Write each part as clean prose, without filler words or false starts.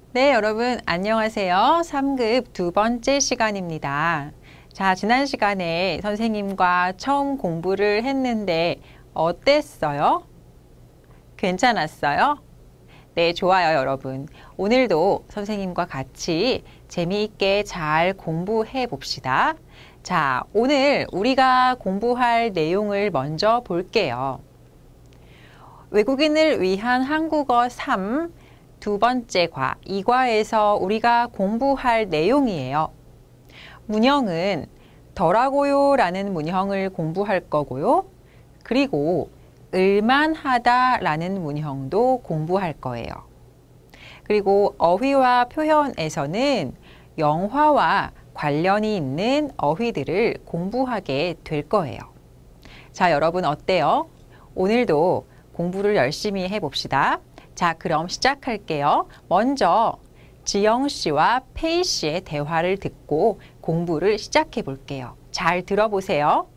네, 여러분 안녕하세요. 3급 두 번째 시간입니다. 자, 지난 시간에 선생님과 처음 공부를 했는데 어땠어요? 괜찮았어요? 네, 좋아요, 여러분. 오늘도 선생님과 같이 재미있게 잘 공부해 봅시다. 자, 오늘 우리가 공부할 내용을 먼저 볼게요. 외국인을 위한 한국어 3 두 번째 과 2과에서 우리가 공부할 내용이에요. 문형은 더라고요 라는 문형을 공부할 거고요. 그리고 을만하다 라는 문형도 공부할 거예요. 그리고 어휘와 표현에서는 영화와 관련이 있는 어휘들을 공부하게 될 거예요. 자, 여러분 어때요? 오늘도 공부를 열심히 해봅시다. 자, 그럼 시작할게요. 먼저 지영 씨와 페이 씨의 대화를 듣고 공부를 시작해 볼게요. 잘 들어보세요.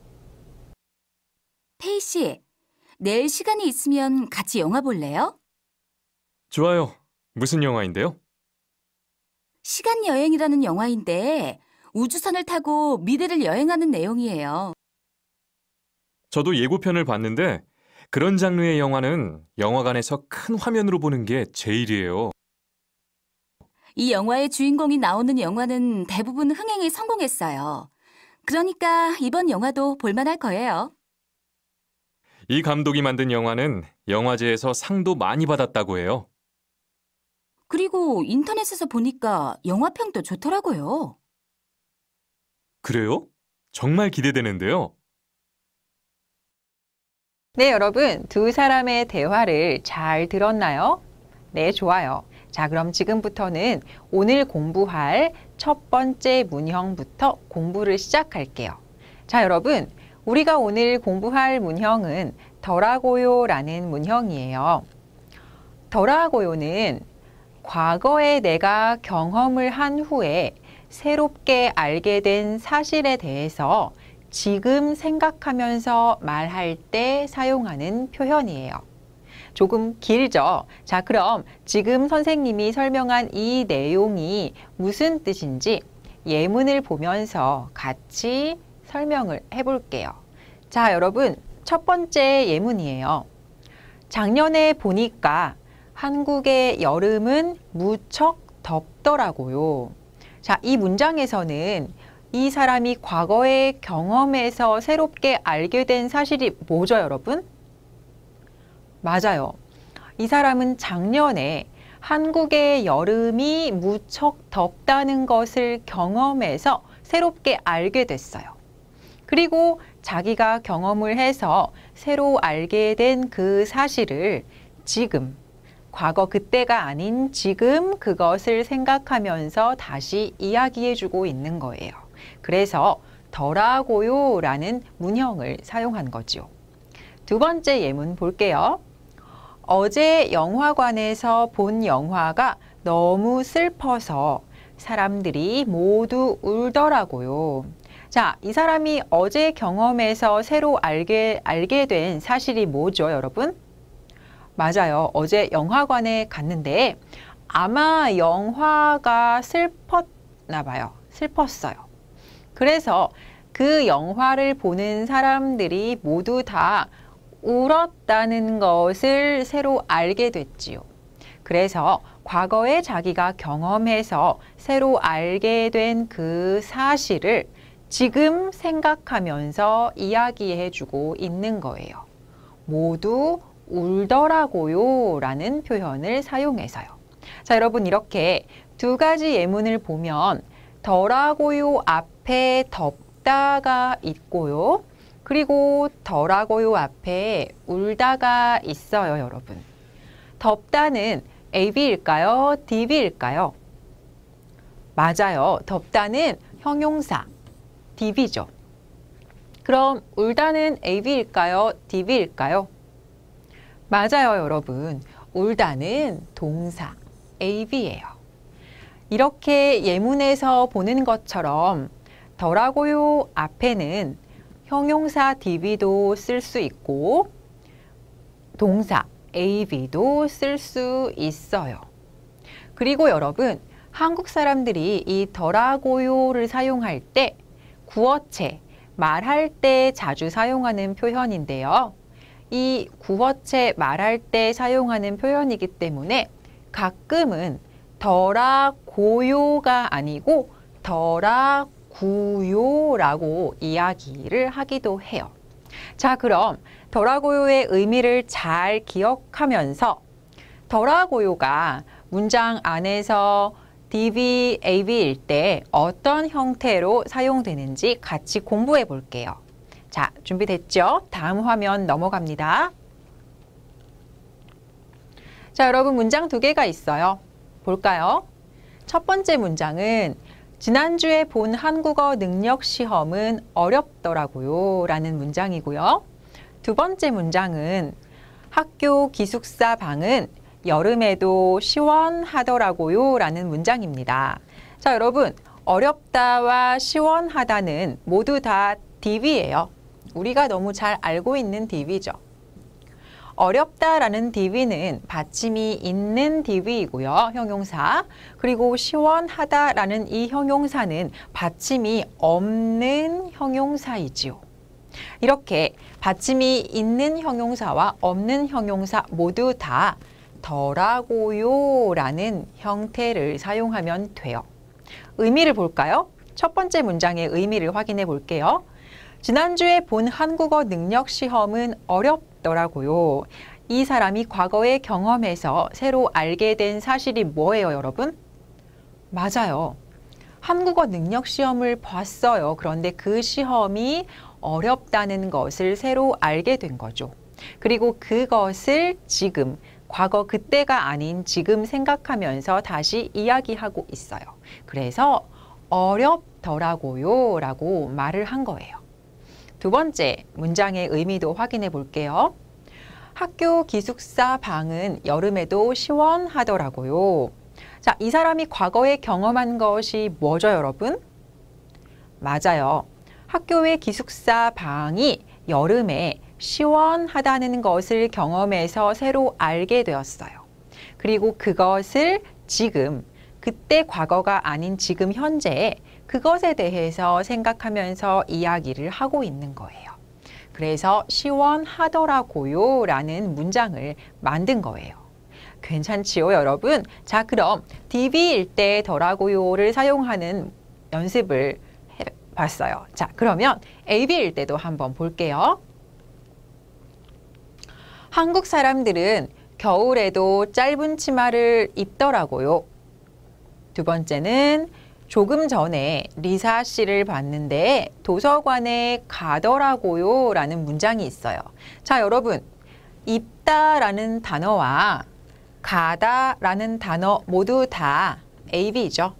페이 씨, 내일 시간이 있으면 같이 영화 볼래요? 좋아요. 무슨 영화인데요? 시간 여행이라는 영화인데 우주선을 타고 미래를 여행하는 내용이에요. 저도 예고편을 봤는데 그런 장르의 영화는 영화관에서 큰 화면으로 보는 게 제일이에요. 이 영화의 주인공이 나오는 영화는 대부분 흥행에 성공했어요. 그러니까 이번 영화도 볼만할 거예요. 이 감독이 만든 영화는 영화제에서 상도 많이 받았다고 해요. 그리고 인터넷에서 보니까 영화평도 좋더라고요. 그래요? 정말 기대되는데요. 네, 여러분 두 사람의 대화를 잘 들었나요? 네, 좋아요. 자, 그럼 지금부터는 오늘 공부할 첫 번째 문형부터 공부를 시작할게요. 자, 여러분 우리가 오늘 공부할 문형은 더라고요 라는 문형이에요. 더라고요는 과거에 내가 경험을 한 후에 새롭게 알게 된 사실에 대해서 지금 생각하면서 말할 때 사용하는 표현이에요. 조금 길죠? 자, 그럼 지금 선생님이 설명한 이 내용이 무슨 뜻인지 예문을 보면서 같이 설명을 해볼게요. 자, 여러분 첫 번째 예문이에요. 작년에 보니까 한국의 여름은 무척 덥더라고요. 자, 이 문장에서는 이 사람이 과거의 경험에서 새롭게 알게 된 사실이 뭐죠, 여러분? 맞아요. 이 사람은 작년에 한국의 여름이 무척 덥다는 것을 경험해서 새롭게 알게 됐어요. 그리고 자기가 경험을 해서 새로 알게 된 그 사실을 지금, 과거 그때가 아닌 지금 그것을 생각하면서 다시 이야기해주고 있는 거예요. 그래서 더라고요 라는 문형을 사용한 거죠. 두 번째 예문 볼게요. 어제 영화관에서 본 영화가 너무 슬퍼서 사람들이 모두 울더라고요. 자, 이 사람이 어제 경험에서 새로 알게 된 사실이 뭐죠, 여러분? 맞아요. 어제 영화관에 갔는데 아마 영화가 슬펐나 봐요. 슬펐어요. 그래서 그 영화를 보는 사람들이 모두 다 울었다는 것을 새로 알게 됐지요. 그래서 과거에 자기가 경험해서 새로 알게 된 그 사실을 지금 생각하면서 이야기해주고 있는 거예요. 모두 울더라고요 라는 표현을 사용해서요. 자, 여러분 이렇게 두 가지 예문을 보면 더라고요 앞에 덥다가 있고요. 그리고 더라고요 앞에 울다가 있어요, 여러분. 덥다는 AB일까요? DB일까요? 맞아요. 덥다는 형용사 DB죠. 그럼 울다는 AB일까요? DB일까요? 맞아요, 여러분. 울다는 동사 AB예요. 이렇게 예문에서 보는 것처럼 더라고요 앞에는 형용사 DB도 쓸 수 있고 동사 AB도 쓸 수 있어요. 그리고 여러분, 한국 사람들이 이 더라고요를 사용할 때 구어체, 말할 때 자주 사용하는 표현인데요. 이 구어체 말할 때 사용하는 표현이기 때문에 가끔은 더라고요가 아니고 더라구요라고 이야기를 하기도 해요. 자, 그럼 더라고요의 의미를 잘 기억하면서 더라고요가 문장 안에서 DV, AV일 때 어떤 형태로 사용되는지 같이 공부해 볼게요. 자, 준비됐죠? 다음 화면 넘어갑니다. 자, 여러분 문장 두 개가 있어요. 볼까요? 첫 번째 문장은 지난주에 본 한국어 능력 시험은 어렵더라고요 라는 문장이고요. 두 번째 문장은 학교 기숙사 방은 여름에도 시원하더라고요 라는 문장입니다. 자, 여러분 어렵다와 시원하다는 모두 다 DV예요. 우리가 너무 잘 알고 있는 DV죠. 어렵다라는 DV는 받침이 있는 DV이고요. 형용사. 그리고 시원하다라는 이 형용사는 받침이 없는 형용사이지요. 이렇게 받침이 있는 형용사와 없는 형용사 모두 다 더라고요라는 형태를 사용하면 돼요. 의미를 볼까요? 첫 번째 문장의 의미를 확인해 볼게요. 지난주에 본 한국어 능력 시험은 어렵더라고요. 이 사람이 과거에 경험해서 새로 알게 된 사실이 뭐예요, 여러분? 맞아요. 한국어 능력 시험을 봤어요. 그런데 그 시험이 어렵다는 것을 새로 알게 된 거죠. 그리고 그것을 지금, 과거 그때가 아닌 지금 생각하면서 다시 이야기하고 있어요. 그래서 어렵더라고요 라고 말을 한 거예요. 두 번째 문장의 의미도 확인해 볼게요. 학교 기숙사 방은 여름에도 시원하더라고요. 자, 이 사람이 과거에 경험한 것이 뭐죠, 여러분? 맞아요. 학교의 기숙사 방이 여름에 시원하다는 것을 경험해서 새로 알게 되었어요. 그리고 그것을 지금, 그때 과거가 아닌 지금 현재에 그것에 대해서 생각하면서 이야기를 하고 있는 거예요. 그래서 시원하더라고요 라는 문장을 만든 거예요. 괜찮지요, 여러분? 자, 그럼 DV일 때 더라고요를 사용하는 연습을 해봤어요. 자, 그러면 AV일 때도 한번 볼게요. 한국 사람들은 겨울에도 짧은 치마를 입더라고요. 두 번째는 조금 전에 리사 씨를 봤는데 도서관에 가더라고요 라는 문장이 있어요. 자, 여러분, 입다라는 단어와 가다라는 단어 모두 다 AV죠.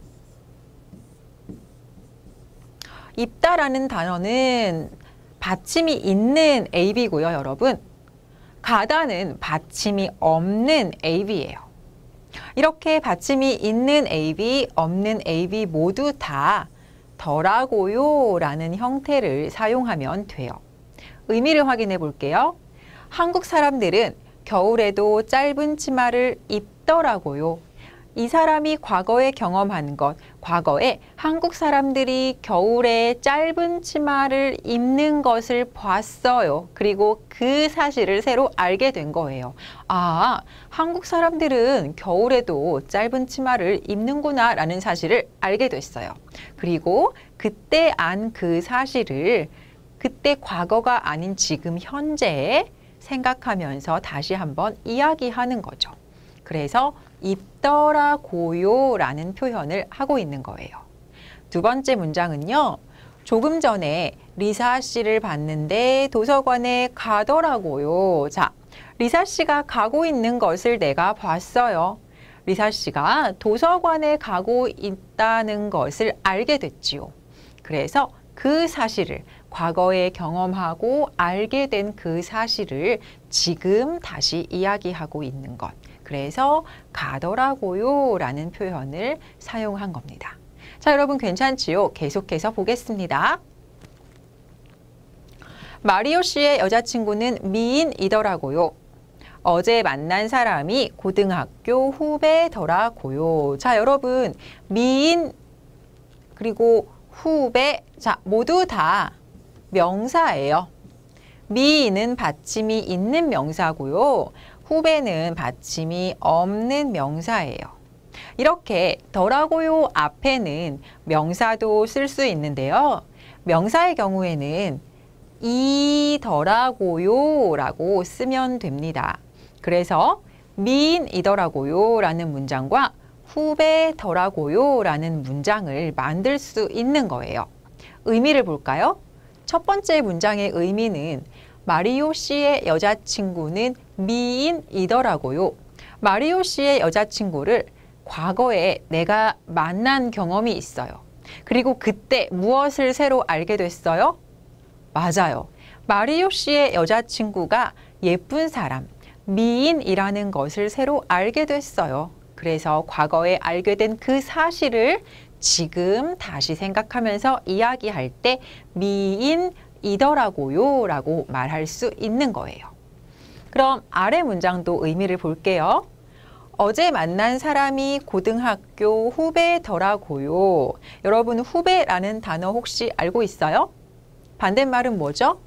입다라는 단어는 받침이 있는 AV고요, 여러분. 가다는 받침이 없는 AV예요. 이렇게 받침이 있는 AV, 없는 AV 모두 다 더라고요 라는 형태를 사용하면 돼요. 의미를 확인해 볼게요. 한국 사람들은 겨울에도 짧은 치마를 입더라고요. 이 사람이 과거에 경험한 것, 과거에 한국 사람들이 겨울에 짧은 치마를 입는 것을 봤어요. 그리고 그 사실을 새로 알게 된 거예요. 아, 한국 사람들은 겨울에도 짧은 치마를 입는구나 라는 사실을 알게 됐어요. 그리고 그때 안 그 사실을 그때 과거가 아닌 지금 현재에 생각하면서 다시 한번 이야기하는 거죠. 그래서 입더라고요 라는 표현을 하고 있는 거예요. 두 번째 문장은요. 조금 전에 리사 씨를 봤는데 도서관에 가더라고요. 자, 리사 씨가 가고 있는 것을 내가 봤어요. 리사 씨가 도서관에 가고 있다는 것을 알게 됐지요. 그래서 그 사실을 과거에 경험하고 알게 된 그 사실을 지금 다시 이야기하고 있는 것. 그래서 가더라고요 라는 표현을 사용한 겁니다. 자, 여러분 괜찮지요? 계속해서 보겠습니다. 마리오 씨의 여자친구는 미인이더라고요. 어제 만난 사람이 고등학교 후배더라고요. 자, 여러분, 미인 그리고 후배, 자, 모두 다 명사예요. 미인은 받침이 있는 명사고요. 후배는 받침이 없는 명사예요. 이렇게 더라고요 앞에는 명사도 쓸 수 있는데요. 명사의 경우에는 이더라고요 라고 쓰면 됩니다. 그래서 미인이더라고요 라는 문장과 후배더라고요 라는 문장을 만들 수 있는 거예요. 의미를 볼까요? 첫 번째 문장의 의미는 마리오 씨의 여자친구는 미인이더라고요. 마리오 씨의 여자친구를 과거에 내가 만난 경험이 있어요. 그리고 그때 무엇을 새로 알게 됐어요? 맞아요. 마리오 씨의 여자친구가 예쁜 사람, 미인이라는 것을 새로 알게 됐어요. 그래서 과거에 알게 된 그 사실을 지금 다시 생각하면서 이야기할 때 미인이더라고요 라고 말할 수 있는 거예요. 그럼 아래 문장도 의미를 볼게요. 어제 만난 사람이 고등학교 후배더라고요. 여러분, 후배라는 단어 혹시 알고 있어요? 반대말은 뭐죠?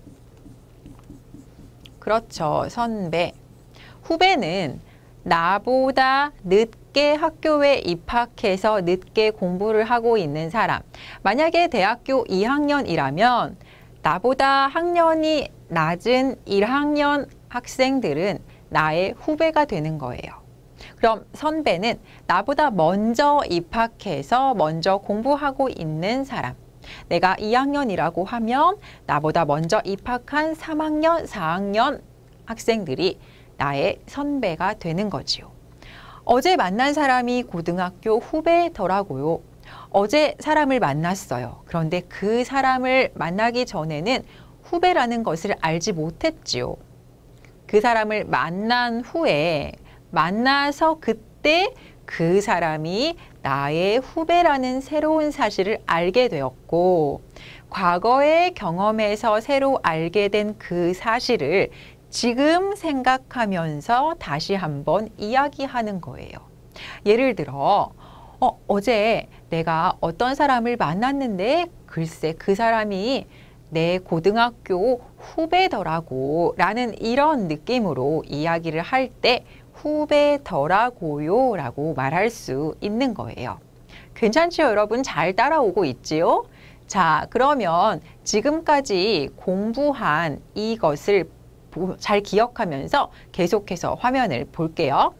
그렇죠. 선배. 후배는 나보다 늦게 학교에 입학해서 늦게 공부를 하고 있는 사람. 만약에 대학교 2학년이라면 나보다 학년이 낮은 1학년 학생들은 나의 후배가 되는 거예요. 그럼 선배는 나보다 먼저 입학해서 먼저 공부하고 있는 사람. 내가 2학년이라고 하면 나보다 먼저 입학한 3학년, 4학년 학생들이 나의 선배가 되는 거지요. 어제 만난 사람이 고등학교 후배더라고요. 어제 사람을 만났어요. 그런데 그 사람을 만나기 전에는 후배라는 것을 알지 못했지요. 그 사람을 만난 후에 만나서 그때 그 사람이 나의 후배라는 새로운 사실을 알게 되었고, 과거의 경험에서 새로 알게 된 그 사실을 지금 생각하면서 다시 한번 이야기하는 거예요. 예를 들어, 어제 내가 어떤 사람을 만났는데 글쎄 그 사람이 내 고등학교 후배더라고 라는 이런 느낌으로 이야기를 할 때 후배더라고요 라고 말할 수 있는 거예요. 괜찮지요, 여러분? 잘 따라오고 있지요? 자, 그러면 지금까지 공부한 이것을 잘 기억하면서 계속해서 화면을 볼게요.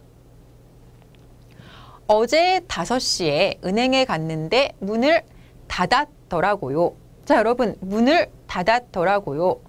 어제 5시에 은행에 갔는데 문을 닫았더라고요. 자, 여러분, 문을 닫았더라고요.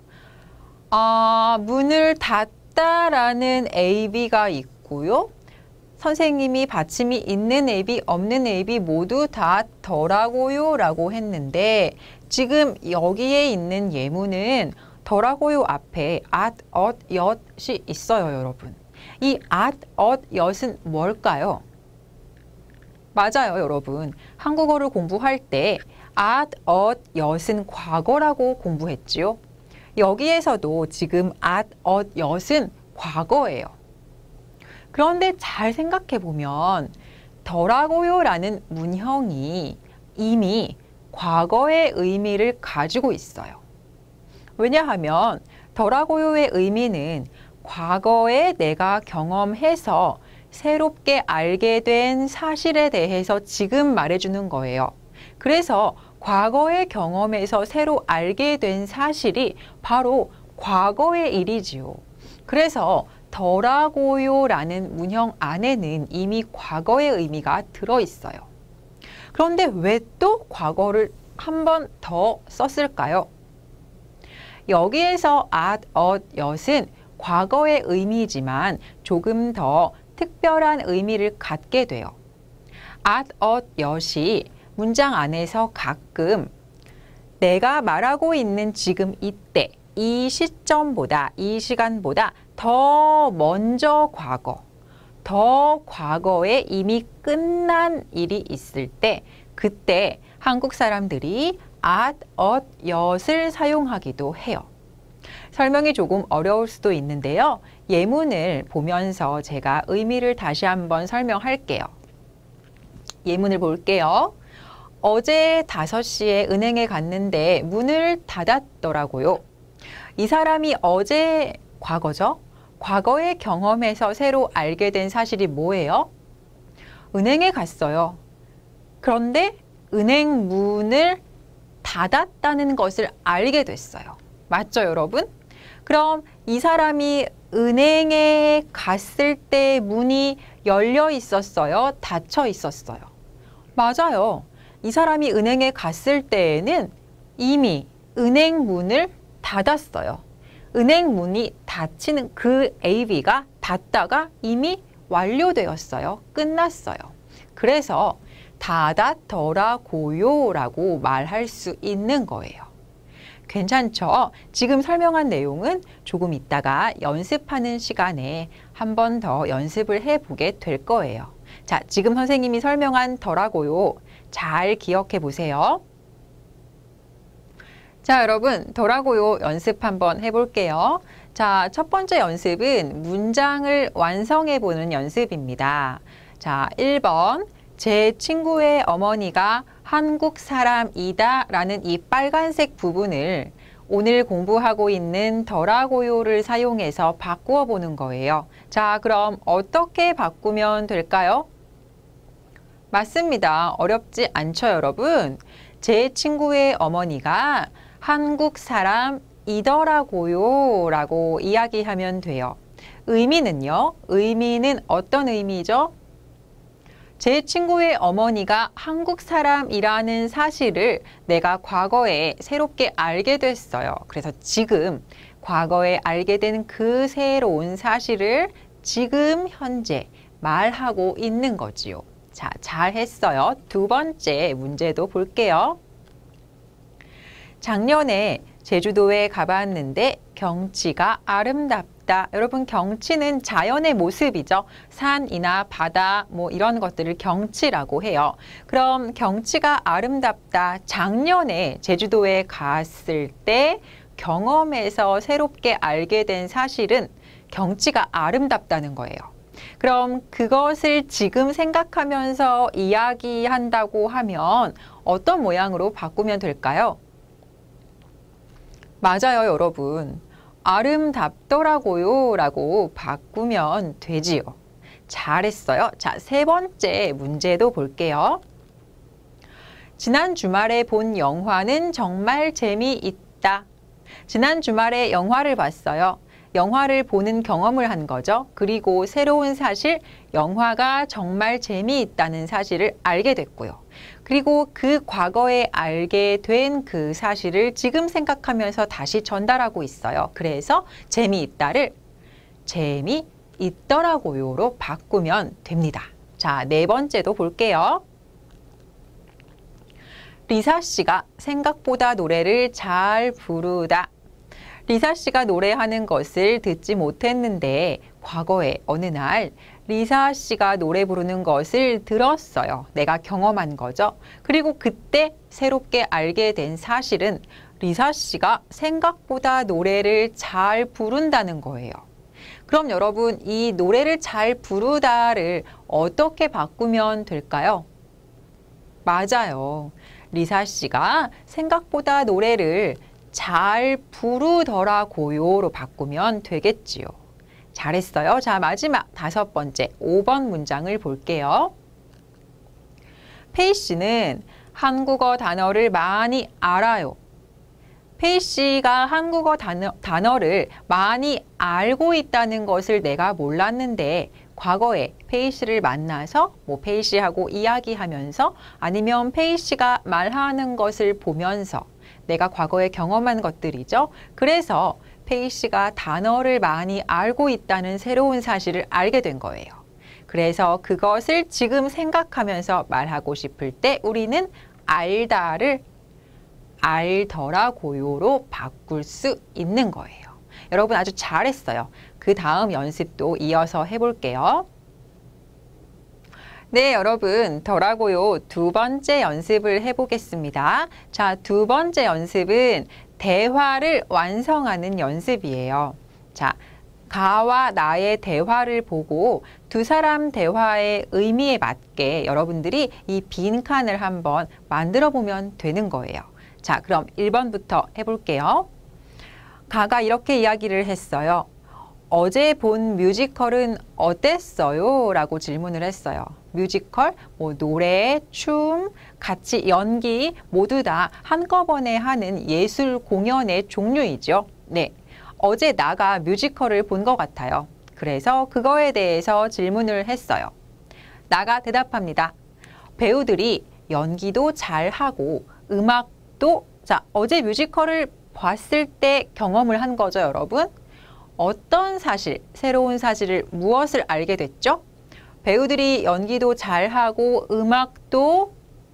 문을 닫다라는 AB가 있고요. 선생님이 받침이 있는 AB, 없는 AB 모두 다 더라고요 라고 했는데 지금 여기에 있는 예문은 더라고요 앞에 at, yot이 있어요, 여러분. 이 at, yot은 뭘까요? 맞아요, 여러분. 한국어를 공부할 때 at, yot은 과거라고 공부했지요. 여기에서도 지금 at, yot은 과거예요. 그런데 잘 생각해 보면 더라고요 라는 문형이 이미 과거의 의미를 가지고 있어요. 왜냐하면 더라고요의 의미는 과거에 내가 경험해서 새롭게 알게 된 사실에 대해서 지금 말해주는 거예요. 그래서 과거의 경험에서 새로 알게 된 사실이 바로 과거의 일이지요. 그래서 더라고요라는 문형 안에는 이미 과거의 의미가 들어있어요. 그런데 왜 또 과거를 한 번 더 썼을까요? 여기에서 at, yot은 과거의 의미지만 조금 더 특별한 의미를 갖게 돼요. at, yot이 문장 안에서 가끔 내가 말하고 있는 지금 이때, 이 시점보다, 이 시간보다 더 먼저 과거, 더 과거에 이미 끝난 일이 있을 때 그때 한국 사람들이 at, yot을 사용하기도 해요. 설명이 조금 어려울 수도 있는데요. 예문을 보면서 제가 의미를 다시 한번 설명할게요. 예문을 볼게요. 어제 5시에 은행에 갔는데 문을 닫았더라고요. 이 사람이 어제 과거죠? 과거의 경험에서 새로 알게 된 사실이 뭐예요? 은행에 갔어요. 그런데 은행 문을 닫았다는 것을 알게 됐어요. 맞죠, 여러분? 그럼 이 사람이 은행에 갔을 때 문이 열려 있었어요? 닫혀 있었어요? 맞아요. 이 사람이 은행에 갔을 때에는 이미 은행 문을 닫았어요. 은행 문이 닫히는 그 AB가 닫다가 이미 완료되었어요. 끝났어요. 그래서 닫았더라고요 라고 말할 수 있는 거예요. 괜찮죠? 지금 설명한 내용은 조금 있다가 연습하는 시간에 한 번 더 연습을 해보게 될 거예요. 자, 지금 선생님이 설명한 더라고요. 잘 기억해 보세요. 자, 여러분, 더라고요 연습 한번 해볼게요. 자, 첫 번째 연습은 문장을 완성해 보는 연습입니다. 자, 1번. 제 친구의 어머니가 한국 사람이다 라는 이 빨간색 부분을 오늘 공부하고 있는 더라고요를 사용해서 바꾸어 보는 거예요. 자, 그럼 어떻게 바꾸면 될까요? 맞습니다. 어렵지 않죠, 여러분? 제 친구의 어머니가 한국 사람이더라고요 라고 이야기하면 돼요. 의미는요? 의미는 어떤 의미죠? 제 친구의 어머니가 한국 사람이라는 사실을 내가 과거에 새롭게 알게 됐어요. 그래서 지금 과거에 알게 된 그 새로운 사실을 지금 현재 말하고 있는 거지요. 자, 잘했어요. 두 번째 문제도 볼게요. 작년에 제주도에 가봤는데 경치가 아름답다. 여러분, 경치는 자연의 모습이죠. 산이나 바다 뭐 이런 것들을 경치라고 해요. 그럼 경치가 아름답다. 작년에 제주도에 갔을 때 경험에서 새롭게 알게 된 사실은 경치가 아름답다는 거예요. 그럼 그것을 지금 생각하면서 이야기한다고 하면 어떤 모양으로 바꾸면 될까요? 맞아요, 여러분. 아름답더라고요 라고 바꾸면 되지요. 잘했어요. 자, 세 번째 문제도 볼게요. 지난 주말에 본 영화는 정말 재미있다. 지난 주말에 영화를 봤어요. 영화를 보는 경험을 한 거죠. 그리고 새로운 사실, 영화가 정말 재미있다는 사실을 알게 됐고요. 그리고 그 과거에 알게 된 그 사실을 지금 생각하면서 다시 전달하고 있어요. 그래서 재미있다를 재미있더라고요로 바꾸면 됩니다. 자, 네 번째도 볼게요. 리사 씨가 생각보다 노래를 잘 부르다. 리사 씨가 노래하는 것을 듣지 못했는데 과거에 어느 날 리사 씨가 노래 부르는 것을 들었어요. 내가 경험한 거죠. 그리고 그때 새롭게 알게 된 사실은 리사 씨가 생각보다 노래를 잘 부른다는 거예요. 그럼 여러분, 이 노래를 잘 부르다를 어떻게 바꾸면 될까요? 맞아요. 리사 씨가 생각보다 노래를 잘 부르더라고요로 바꾸면 되겠지요. 잘했어요. 자, 마지막 다섯 번째 5번 문장을 볼게요. 페이 씨는 한국어 단어를 많이 알아요. 페이 씨가 한국어 단어를 많이 알고 있다는 것을 내가 몰랐는데 과거에 페이 씨를 만나서 페이 씨하고 이야기하면서 아니면 페이 씨가 말하는 것을 보면서 내가 과거에 경험한 것들이죠. 그래서 페이 씨가 단어를 많이 알고 있다는 새로운 사실을 알게 된 거예요. 그래서 그것을 지금 생각하면서 말하고 싶을 때 우리는 알다를 알더라고요로 바꿀 수 있는 거예요. 여러분 아주 잘했어요. 그 다음 연습도 이어서 해볼게요. 네, 여러분, 더라고요. 두 번째 연습을 해보겠습니다. 자, 두 번째 연습은 대화를 완성하는 연습이에요. 자, 가와 나의 대화를 보고 두 사람 대화의 의미에 맞게 여러분들이 이 빈칸을 한번 만들어 보면 되는 거예요. 자, 그럼 1번부터 해볼게요. 가가 이렇게 이야기를 했어요. 어제 본 뮤지컬은 어땠어요? 라고 질문을 했어요. 뮤지컬, 노래, 춤, 같이 연기 모두 다 한꺼번에 하는 예술 공연의 종류이죠. 네, 어제 나가 뮤지컬을 본 것 같아요. 그래서 그거에 대해서 질문을 했어요. 나가 대답합니다. 배우들이 연기도 잘하고 음악도, 자, 어제 뮤지컬을 봤을 때 경험을 한 거죠, 여러분. 어떤 사실, 새로운 사실을 무엇을 알게 됐죠? 배우들이 연기도 잘하고 음악도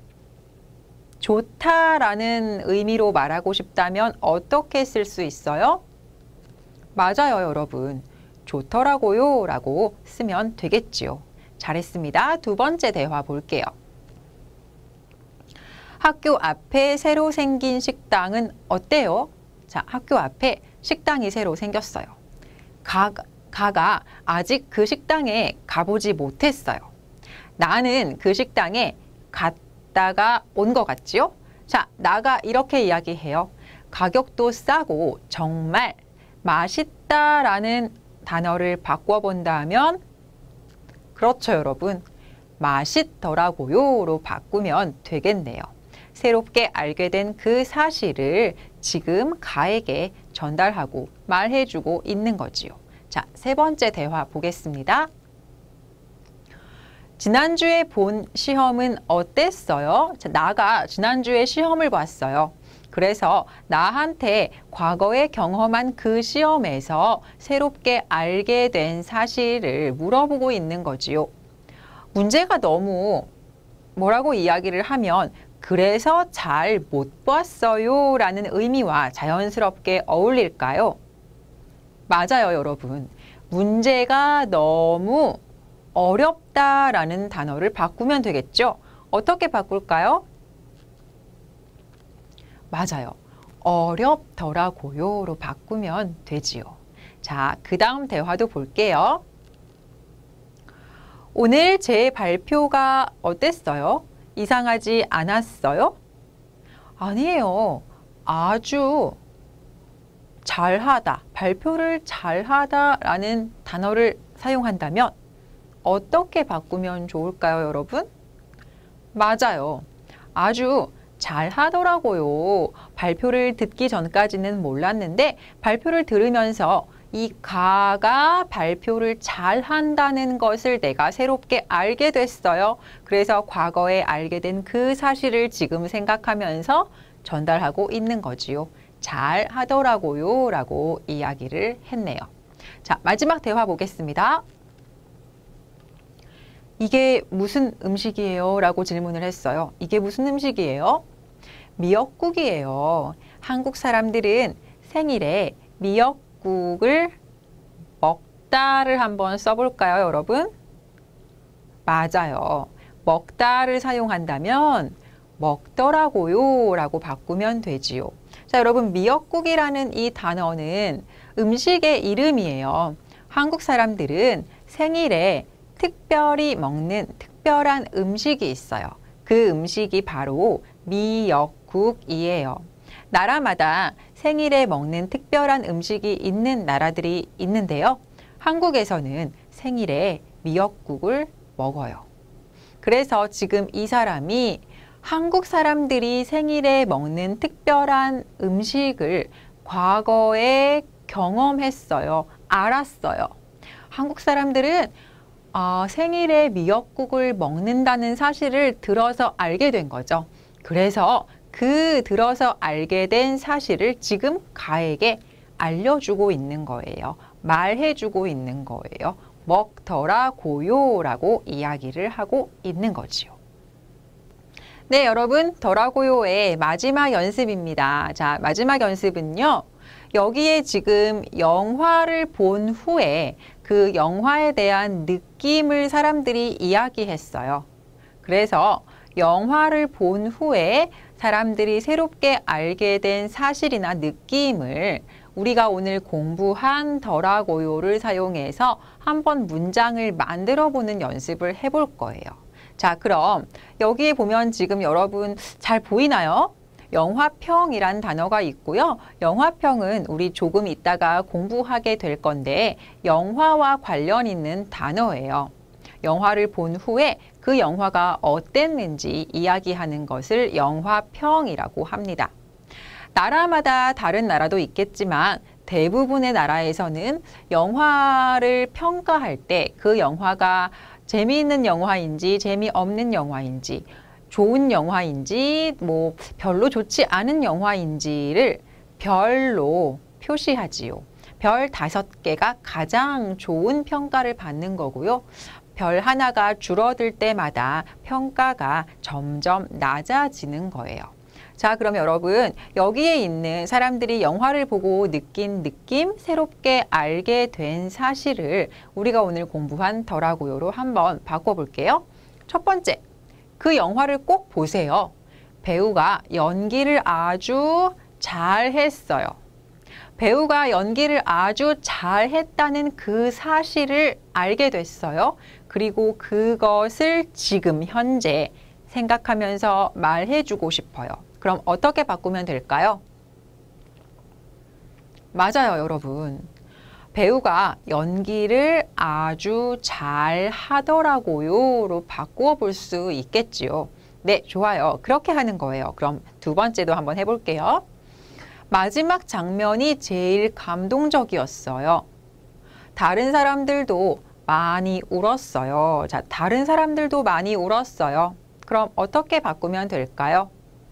좋다라는 의미로 말하고 싶다면 어떻게 쓸 수 있어요? 맞아요, 여러분. 좋더라고요 라고 쓰면 되겠지요. 잘했습니다. 두 번째 대화 볼게요. 학교 앞에 새로 생긴 식당은 어때요? 자, 학교 앞에 식당이 새로 생겼어요. 가가 아직 그 식당에 가보지 못했어요. 나는 그 식당에 갔다가 온 것 같지요? 자, 나가 이렇게 이야기해요. 가격도 싸고 정말 맛있다라는 단어를 바꿔본다면, 그렇죠, 여러분. 맛있더라고요로 바꾸면 되겠네요. 새롭게 알게 된 그 사실을 지금 가에게 전달하고 말해주고 있는 거지요. 자, 세 번째 대화 보겠습니다. 지난주에 본 시험은 어땠어요? 자, 나가 지난주에 시험을 봤어요. 그래서 나한테 과거에 경험한 그 시험에서 새롭게 알게 된 사실을 물어보고 있는 거지요. 문제가 너무 뭐라고 이야기를 하면 그래서 잘 못 봤어요 라는 의미와 자연스럽게 어울릴까요? 맞아요, 여러분. 문제가 너무 어렵다라는 단어를 바꾸면 되겠죠? 어떻게 바꿀까요? 맞아요. 어렵더라고요로 바꾸면 되지요. 자, 그 다음 대화도 볼게요. 오늘 제 발표가 어땠어요? 이상하지 않았어요? 아니에요. 아주 잘하다, 발표를 잘하다 라는 단어를 사용한다면 어떻게 바꾸면 좋을까요, 여러분? 맞아요. 아주 잘하더라고요. 발표를 듣기 전까지는 몰랐는데 발표를 들으면서 이 가가 발표를 잘한다는 것을 내가 새롭게 알게 됐어요. 그래서 과거에 알게 된 그 사실을 지금 생각하면서 전달하고 있는 거지요. 잘 하더라고요 라고 이야기를 했네요. 자, 마지막 대화 보겠습니다. 이게 무슨 음식이에요? 라고 질문을 했어요. 이게 무슨 음식이에요? 미역국이에요. 한국 사람들은 생일에 미역국을 먹다를 한번 써볼까요, 여러분? 맞아요. 먹다를 사용한다면 먹더라고요 라고 바꾸면 되지요. 자, 여러분, 미역국이라는 이 단어는 음식의 이름이에요. 한국 사람들은 생일에 특별히 먹는 특별한 음식이 있어요. 그 음식이 바로 미역국이에요. 나라마다 생일에 먹는 특별한 음식이 있는 나라들이 있는데요. 한국에서는 생일에 미역국을 먹어요. 그래서 지금 이 사람이 한국 사람들이 생일에 먹는 특별한 음식을 과거에 경험했어요. 알았어요. 한국 사람들은 생일에 미역국을 먹는다는 사실을 들어서 알게 된 거죠. 그래서 그 들어서 알게 된 사실을 지금 가에게 알려주고 있는 거예요. 말해주고 있는 거예요. 먹더라고요 라고 이야기를 하고 있는 거지요. 네, 여러분, 더라고요의 마지막 연습입니다. 자, 마지막 연습은요. 여기에 지금 영화를 본 후에 그 영화에 대한 느낌을 사람들이 이야기했어요. 그래서 영화를 본 후에 사람들이 새롭게 알게 된 사실이나 느낌을 우리가 오늘 공부한 더라고요를 사용해서 한번 문장을 만들어 보는 연습을 해볼 거예요. 자, 그럼 여기에 보면 지금 여러분 잘 보이나요? 영화평이란 단어가 있고요. 영화평은 우리 조금 이따가 공부하게 될 건데 영화와 관련 있는 단어예요. 영화를 본 후에 그 영화가 어땠는지 이야기하는 것을 영화평이라고 합니다. 나라마다 다른 나라도 있겠지만 대부분의 나라에서는 영화를 평가할 때 그 영화가 재미있는 영화인지 재미없는 영화인지 좋은 영화인지 뭐 별로 좋지 않은 영화인지를 별로 표시하지요. 별 5개가 가장 좋은 평가를 받는 거고요. 별 하나가 줄어들 때마다 평가가 점점 낮아지는 거예요. 자, 그럼 여러분 여기에 있는 사람들이 영화를 보고 느낀 느낌, 새롭게 알게 된 사실을 우리가 오늘 공부한 더라고요로 한번 바꿔볼게요. 첫 번째, 그 영화를 꼭 보세요. 배우가 연기를 아주 잘했어요. 배우가 연기를 아주 잘했다는 그 사실을 알게 됐어요. 그리고 그것을 지금 현재 생각하면서 말해주고 싶어요. 그럼 어떻게 바꾸면 될까요? 맞아요, 여러분. 배우가 연기를 아주 잘 하더라고요로 바꾸어 볼 수 있겠지요. 네, 좋아요. 그렇게 하는 거예요. 그럼 두 번째도 한번 해볼게요. 마지막 장면이 제일 감동적이었어요. 다른 사람들도 많이 울었어요. 자, 다른 사람들도 많이 울었어요. 그럼 어떻게 바꾸면 될까요?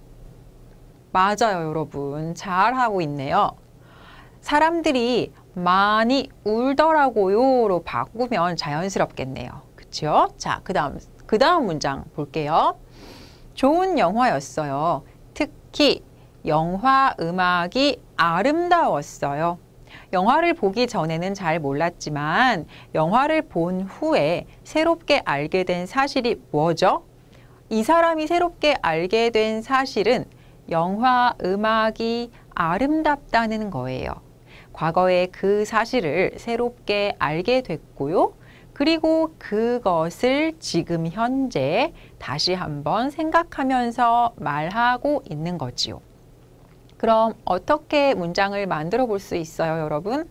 맞아요, 여러분. 잘하고 있네요. 사람들이 많이 울더라고요로 바꾸면 자연스럽겠네요. 그쵸? 자, 그 다음 문장 볼게요. 좋은 영화였어요. 특히 영화 음악이 아름다웠어요. 영화를 보기 전에는 잘 몰랐지만 영화를 본 후에 새롭게 알게 된 사실이 뭐죠? 이 사람이 새롭게 알게 된 사실은 영화 음악이 아름답다는 거예요. 과거에 그 사실을 새롭게 알게 됐고요. 그리고 그것을 지금 현재 다시 한번 생각하면서 말하고 있는 거지요. 그럼 어떻게 문장을 만들어 볼 수 있어요, 여러분?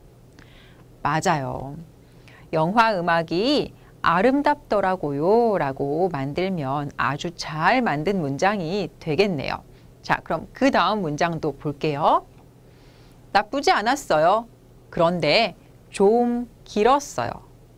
맞아요. 영화 음악이 아름답더라고요 라고 만들면 아주 잘 만든 문장이 되겠네요. 자, 그럼 그 다음 문장도 볼게요. 나쁘지 않았어요. 그런데 좀 길었어요.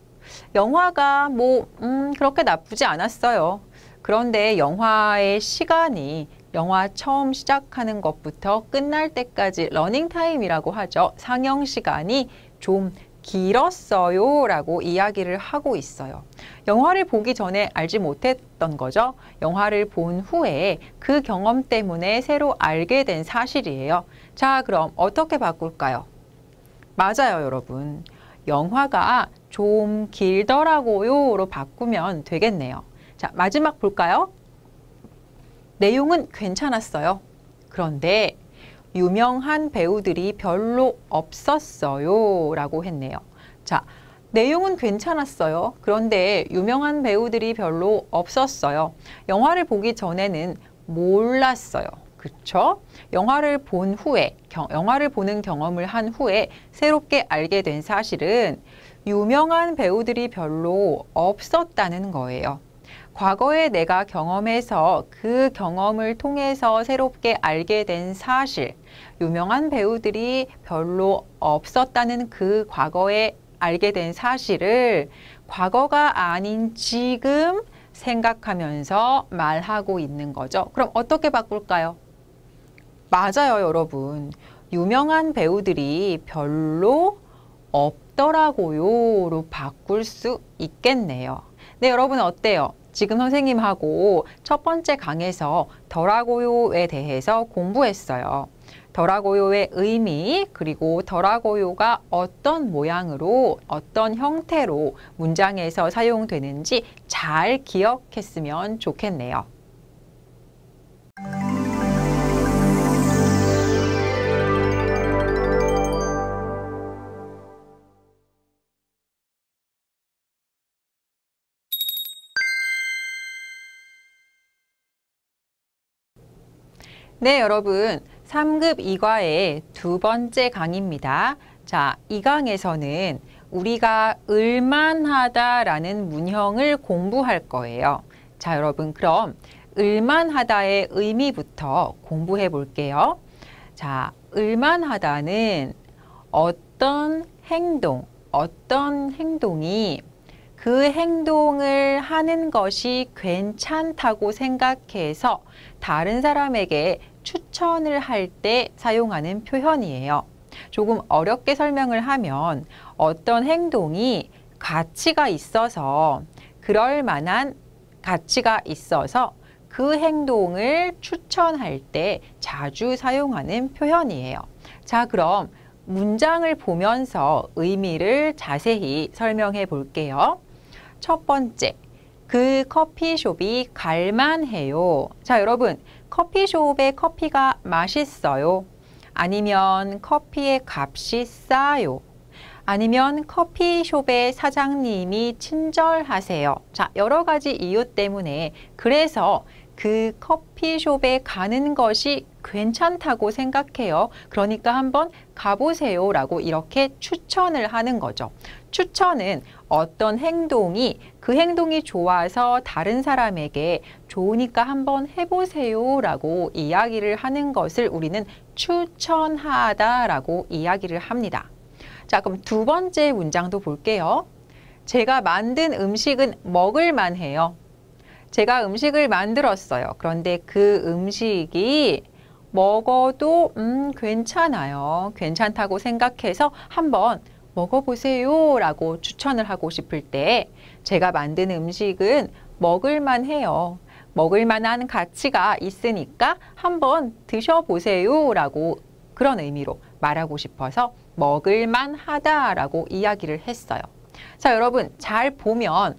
영화가 그렇게 나쁘지 않았어요. 그런데 영화의 시간이 영화 처음 시작하는 것부터 끝날 때까지 러닝타임이라고 하죠. 상영 시간이 좀 길었어요 라고 이야기를 하고 있어요. 영화를 보기 전에 알지 못했던 거죠. 영화를 본 후에 그 경험 때문에 새로 알게 된 사실이에요. 자, 그럼 어떻게 바꿀까요? 맞아요, 여러분. 영화가 좀 길더라고요로 바꾸면 되겠네요. 자, 마지막 볼까요? 내용은 괜찮았어요. 그런데 유명한 배우들이 별로 없었어요 라고 했네요. 자, 내용은 괜찮았어요. 그런데 유명한 배우들이 별로 없었어요. 영화를 보기 전에는 몰랐어요. 그렇죠? 영화를 본 후에, 영화를 보는 경험을 한 후에 새롭게 알게 된 사실은 유명한 배우들이 별로 없었다는 거예요. 과거에 내가 경험해서 그 경험을 통해서 새롭게 알게 된 사실, 유명한 배우들이 별로 없었다는 그 과거에 알게 된 사실을 과거가 아닌 지금 생각하면서 말하고 있는 거죠. 그럼 어떻게 바꿀까요? 맞아요, 여러분. 유명한 배우들이 별로 없더라고요로 바꿀 수 있겠네요. 네, 여러분 어때요? 지금 선생님하고 첫 번째 강에서 더라고요에 대해서 공부했어요. 더라고요의 의미, 그리고 더라고요가 어떤 모양으로, 어떤 형태로 문장에서 사용되는지 잘 기억했으면 좋겠네요. 네, 여러분. 3급 2과의 두 번째 강의입니다. 자, 이 강에서는 우리가 을만하다라는 문형을 공부할 거예요. 자, 여러분, 그럼 을만하다의 의미부터 공부해 볼게요. 자, 을만하다는 어떤 행동이 그 행동을 하는 것이 괜찮다고 생각해서 다른 사람에게 추천을 할 때 사용하는 표현이에요. 조금 어렵게 설명을 하면 어떤 행동이 가치가 있어서 그럴 만한 가치가 있어서 그 행동을 추천할 때 자주 사용하는 표현이에요. 자, 그럼 문장을 보면서 의미를 자세히 설명해 볼게요. 첫 번째, 그 커피숍이 갈만해요. 자, 여러분, 커피숍의 커피가 맛있어요. 아니면 커피의 값이 싸요. 아니면 커피숍의 사장님이 친절하세요. 자, 여러 가지 이유 때문에 그래서 그 커피숍에 가는 것이 괜찮다고 생각해요. 그러니까 한번 가보세요 라고 이렇게 추천을 하는 거죠. 추천은 어떤 행동이 그 행동이 좋아서 다른 사람에게 좋으니까 한번 해보세요 라고 이야기를 하는 것을 우리는 추천하다 라고 이야기를 합니다. 자, 그럼 두 번째 문장도 볼게요. 제가 만든 음식은 먹을만 해요. 제가 음식을 만들었어요. 그런데 그 음식이 먹어도 괜찮아요. 괜찮다고 생각해서 한번 먹어보세요 라고 추천을 하고 싶을 때 제가 만든 음식은 먹을만 해요. 먹을 만한 가치가 있으니까 한번 드셔보세요 라고 그런 의미로 말하고 싶어서 먹을만 하다라고 이야기를 했어요. 자, 여러분 잘 보면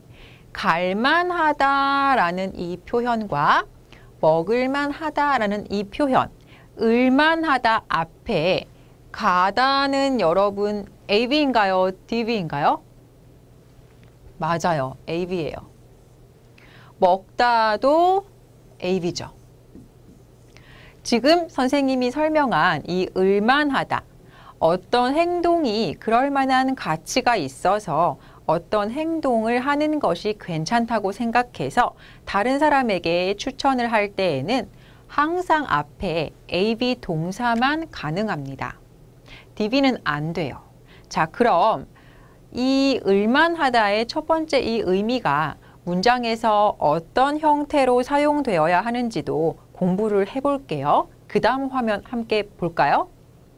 갈만하다라는 이 표현과 먹을만하다라는 이 표현, 을만하다 앞에 가다는 여러분 AB인가요? DB인가요? 맞아요. AB예요. 먹다도 AB죠. 지금 선생님이 설명한 이 을만하다, 어떤 행동이 그럴 만한 가치가 있어서 어떤 행동을 하는 것이 괜찮다고 생각해서 다른 사람에게 추천을 할 때에는 항상 앞에 AB 동사만 가능합니다. DB는 안 돼요. 자, 그럼 이 을만하다의 첫 번째 이 의미가 문장에서 어떤 형태로 사용되어야 하는지도 공부를 해볼게요. 그 다음 화면 함께 볼까요?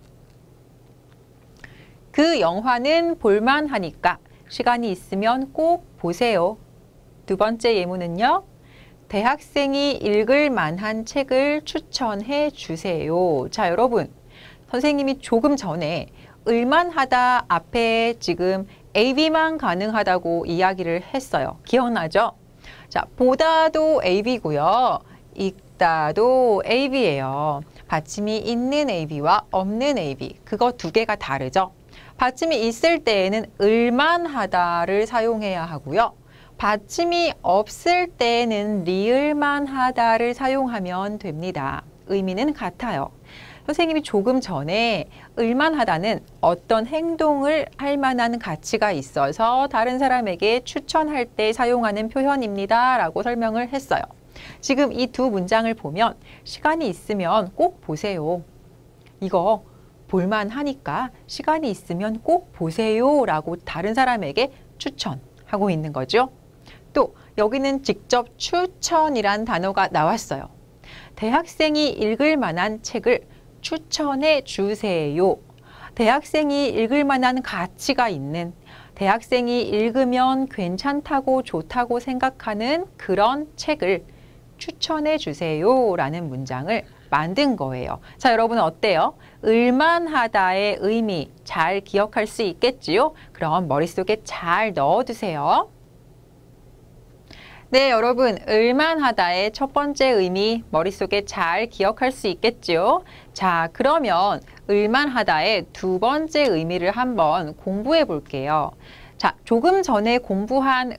그 영화는 볼만하니까 시간이 있으면 꼭 보세요. 두 번째 예문은요. 대학생이 읽을 만한 책을 추천해 주세요. 자, 여러분. 선생님이 조금 전에 을만하다 앞에 지금 AB만 가능하다고 이야기를 했어요. 기억나죠? 자, 보다도 AB고요. 읽다도 AB예요. 받침이 있는 AB와 없는 AB. 그거 두 개가 다르죠? 받침이 있을 때에는 을만하다를 사용해야 하고요. 받침이 없을 때에는 리을만하다를 사용하면 됩니다. 의미는 같아요. 선생님이 조금 전에 을만하다는 어떤 행동을 할 만한 가치가 있어서 다른 사람에게 추천할 때 사용하는 표현입니다. 라고 설명을 했어요. 지금 이 두 문장을 보면 시간이 있으면 꼭 보세요. 이거 볼만하니까 시간이 있으면 꼭 보세요 라고 다른 사람에게 추천하고 있는 거죠. 또 여기는 직접 추천이란 단어가 나왔어요. 대학생이 읽을 만한 책을 추천해 주세요. 대학생이 읽을 만한 가치가 있는, 대학생이 읽으면 괜찮다고 좋다고 생각하는 그런 책을 추천해 주세요 라는 문장을 만든 거예요. 자, 여러분 어때요? 을만하다의 의미 잘 기억할 수 있겠지요? 그럼 머릿속에 잘 넣어두세요. 네, 여러분 을만하다의 첫 번째 의미 머릿속에 잘 기억할 수 있겠지요? 자, 그러면 을만하다의 두 번째 의미를 한번 공부해 볼게요. 자, 조금 전에 공부한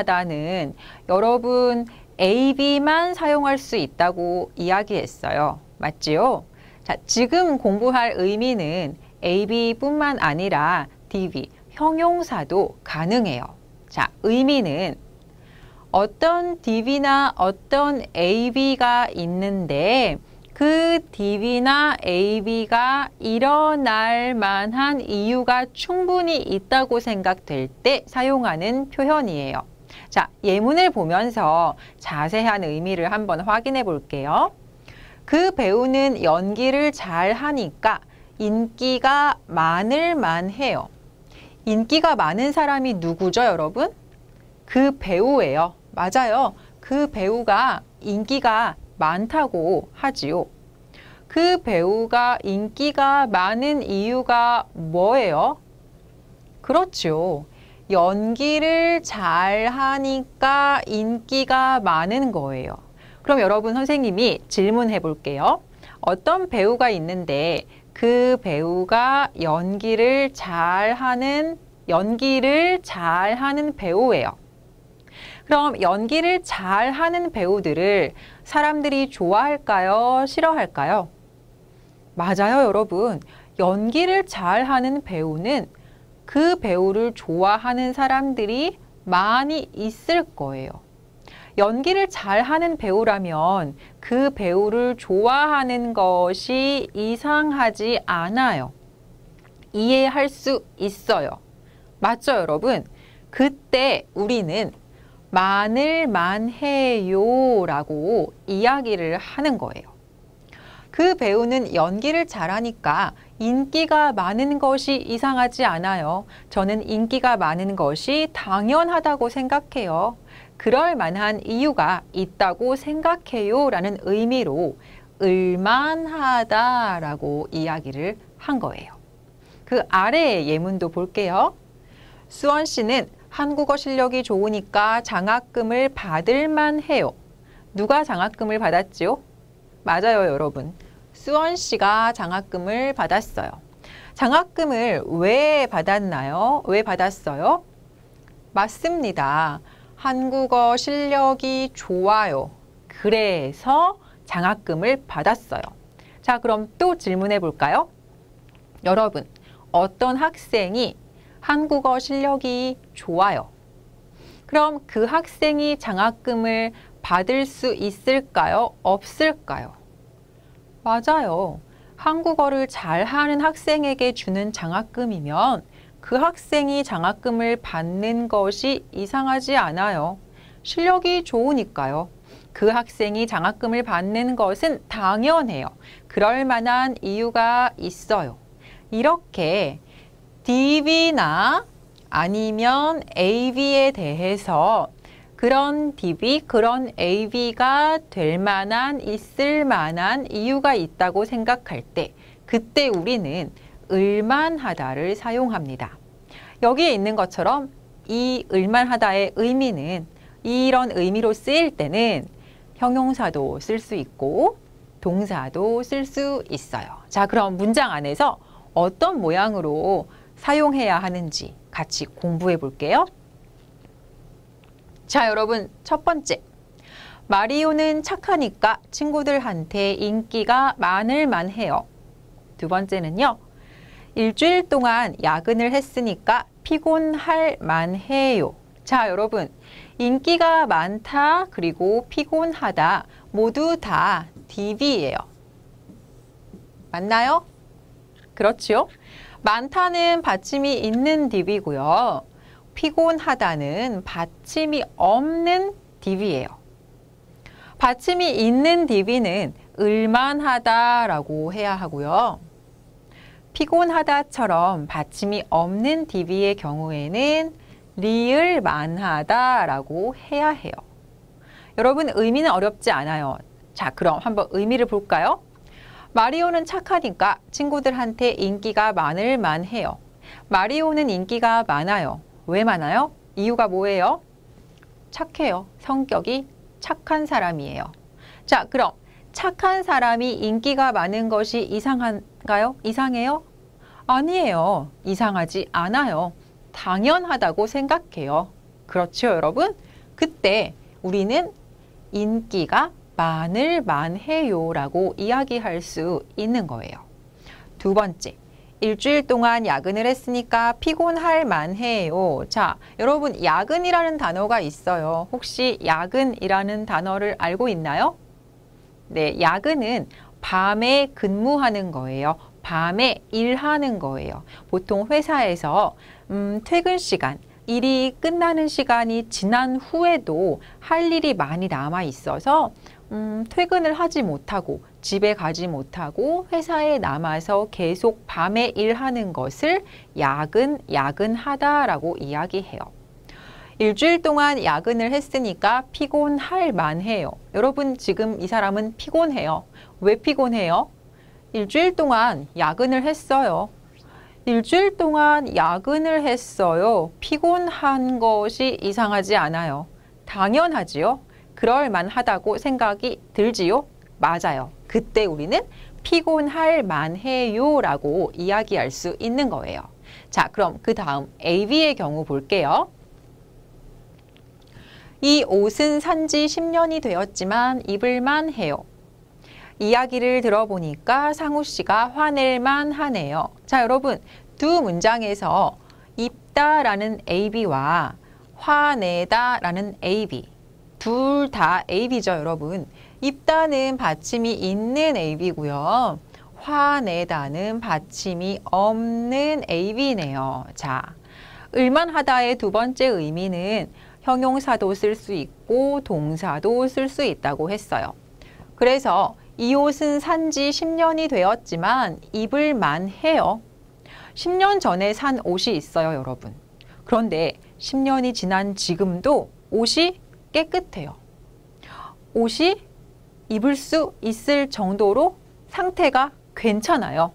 을만하다는 여러분 AB만 사용할 수 있다고 이야기했어요. 맞지요? 자, 지금 공부할 의미는 AB뿐만 아니라 DV, 형용사도 가능해요. 자, 의미는 어떤 DV나 어떤 AB가 있는데 그 DV나 AB가 일어날 만한 이유가 충분히 있다고 생각될 때 사용하는 표현이에요. 자, 예문을 보면서 자세한 의미를 한번 확인해 볼게요. 그 배우는 연기를 잘 하니까 인기가 많을 만해요. 인기가 많은 사람이 누구죠, 여러분? 그 배우예요. 맞아요. 그 배우가 인기가 많다고 하지요. 그 배우가 인기가 많은 이유가 뭐예요? 그렇죠. 연기를 잘 하니까 인기가 많은 거예요. 그럼 여러분 선생님이 질문해 볼게요. 어떤 배우가 있는데 그 배우가 연기를 잘하는 배우예요. 그럼 연기를 잘하는 배우들을 사람들이 좋아할까요? 싫어할까요? 맞아요, 여러분. 연기를 잘하는 배우는 그 배우를 좋아하는 사람들이 많이 있을 거예요. 연기를 잘하는 배우라면 그 배우를 좋아하는 것이 이상하지 않아요. 이해할 수 있어요. 맞죠, 여러분? 그때 우리는 많을 만해요 라고 이야기를 하는 거예요. 그 배우는 연기를 잘하니까 인기가 많은 것이 이상하지 않아요. 저는 인기가 많은 것이 당연하다고 생각해요. 그럴 만한 이유가 있다고 생각해요 라는 의미로 을만하다 라고 이야기를 한 거예요. 그 아래의 예문도 볼게요. 수원 씨는 한국어 실력이 좋으니까 장학금을 받을 만해요. 누가 장학금을 받았지요? 맞아요, 여러분. 수원 씨가 장학금을 받았어요. 장학금을 왜 받았나요? 왜 받았어요? 맞습니다. 한국어 실력이 좋아요. 그래서 장학금을 받았어요. 자, 그럼 또 질문해 볼까요? 여러분, 어떤 학생이 한국어 실력이 좋아요. 그럼 그 학생이 장학금을 받을 수 있을까요? 없을까요? 맞아요. 한국어를 잘하는 학생에게 주는 장학금이면 그 학생이 장학금을 받는 것이 이상하지 않아요. 실력이 좋으니까요. 그 학생이 장학금을 받는 것은 당연해요. 그럴 만한 이유가 있어요. 이렇게 DV나 아니면 AV에 대해서 그런 DV, 그런 AV가 될 만한, 있을 만한 이유가 있다고 생각할 때 그때 우리는 을만하다를 사용합니다. 여기에 있는 것처럼 이 을만하다의 의미는 이런 의미로 쓰일 때는 형용사도 쓸 수 있고 동사도 쓸 수 있어요. 자, 그럼 문장 안에서 어떤 모양으로 사용해야 하는지 같이 공부해 볼게요. 자, 여러분, 첫 번째. 마리오는 착하니까 친구들한테 인기가 많을 만해요. 두 번째는요. 일주일 동안 야근을 했으니까 피곤할 만해요. 자, 여러분, 인기가 많다 그리고 피곤하다 모두 다 DV예요. 맞나요? 그렇죠? 많다는 받침이 있는 DV고요. 피곤하다는 받침이 없는 DV예요. 받침이 있는 DV는 을만하다라고 해야 하고요. 피곤하다처럼 받침이 없는 DV의 경우에는 리을만하다라고 해야 해요. 여러분, 의미는 어렵지 않아요. 자, 그럼 한번 의미를 볼까요? 마리오는 착하니까 친구들한테 인기가 많을 만해요. 마리오는 인기가 많아요. 왜 많아요? 이유가 뭐예요? 착해요. 성격이 착한 사람이에요. 자, 그럼 착한 사람이 인기가 많은 것이 이상한가요? 이상해요? 아니에요. 이상하지 않아요. 당연하다고 생각해요. 그렇죠, 여러분? 그때 우리는 인기가 많을만 해요라고 이야기할 수 있는 거예요. 두 번째, 일주일 동안 야근을 했으니까 피곤할 만해요. 자, 여러분 야근이라는 단어가 있어요. 혹시 야근이라는 단어를 알고 있나요? 네, 야근은 밤에 근무하는 거예요. 밤에 일하는 거예요. 보통 회사에서 퇴근 시간, 일이 끝나는 시간이 지난 후에도 할 일이 많이 남아 있어서 퇴근을 하지 못하고 집에 가지 못하고 회사에 남아서 계속 밤에 일하는 것을 야근하다라고 이야기해요. 일주일 동안 야근을 했으니까 피곤할 만해요. 여러분 지금 이 사람은 피곤해요. 왜 피곤해요? 일주일 동안 야근을 했어요. 일주일 동안 야근을 했어요. 피곤한 것이 이상하지 않아요. 당연하지요. 그럴 만하다고 생각이 들지요? 맞아요. 그때 우리는 피곤할 만해요 라고 이야기할 수 있는 거예요. 자, 그럼 그 다음 AB의 경우 볼게요. 이 옷은 산지 10년이 되었지만 입을만 해요. 이야기를 들어보니까 상우 씨가 화낼만 하네요. 자, 여러분 두 문장에서 입다라는 AB와 화내다라는 AB 둘 다 AB죠, 여러분. 입다는 받침이 있는 AB고요. 화내다는 받침이 없는 AB네요. 자, 을만하다의 두 번째 의미는 형용사도 쓸 수 있고 동사도 쓸 수 있다고 했어요. 그래서 이 옷은 산지 10년이 되었지만 입을만 해요. 10년 전에 산 옷이 있어요, 여러분. 그런데 10년이 지난 지금도 옷이 깨끗해요. 옷이 입을 수 있을 정도로 상태가 괜찮아요.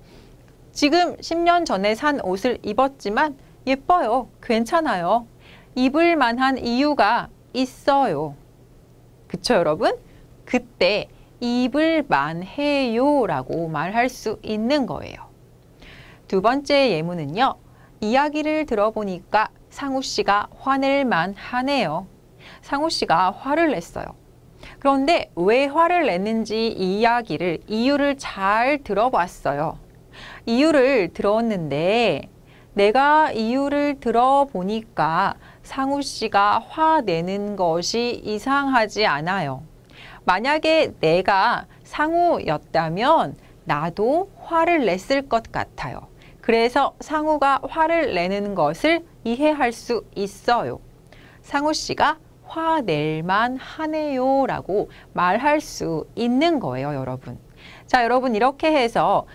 지금 10년 전에 산 옷을 입었지만 예뻐요. 괜찮아요. 입을 만한 이유가 있어요. 그쵸, 여러분? 그때 입을 만해요 라고 말할 수 있는 거예요. 두 번째 예문은요. 이야기를 들어보니까 상우 씨가 화낼 만하네요. 상우 씨가 화를 냈어요. 그런데 왜 화를 냈는지 이유를 잘 들어봤어요. 이유를 들었는데 내가 이유를 들어보니까 상우 씨가 화내는 것이 이상하지 않아요. 만약에 내가 상우였다면 나도 화를 냈을 것 같아요. 그래서 상우가 화를 내는 것을 이해할 수 있어요. 상우 씨가 화낼만 하네요 라고 말할 수 있는 거예요, 여러분. 자, 여러분 이렇게 해서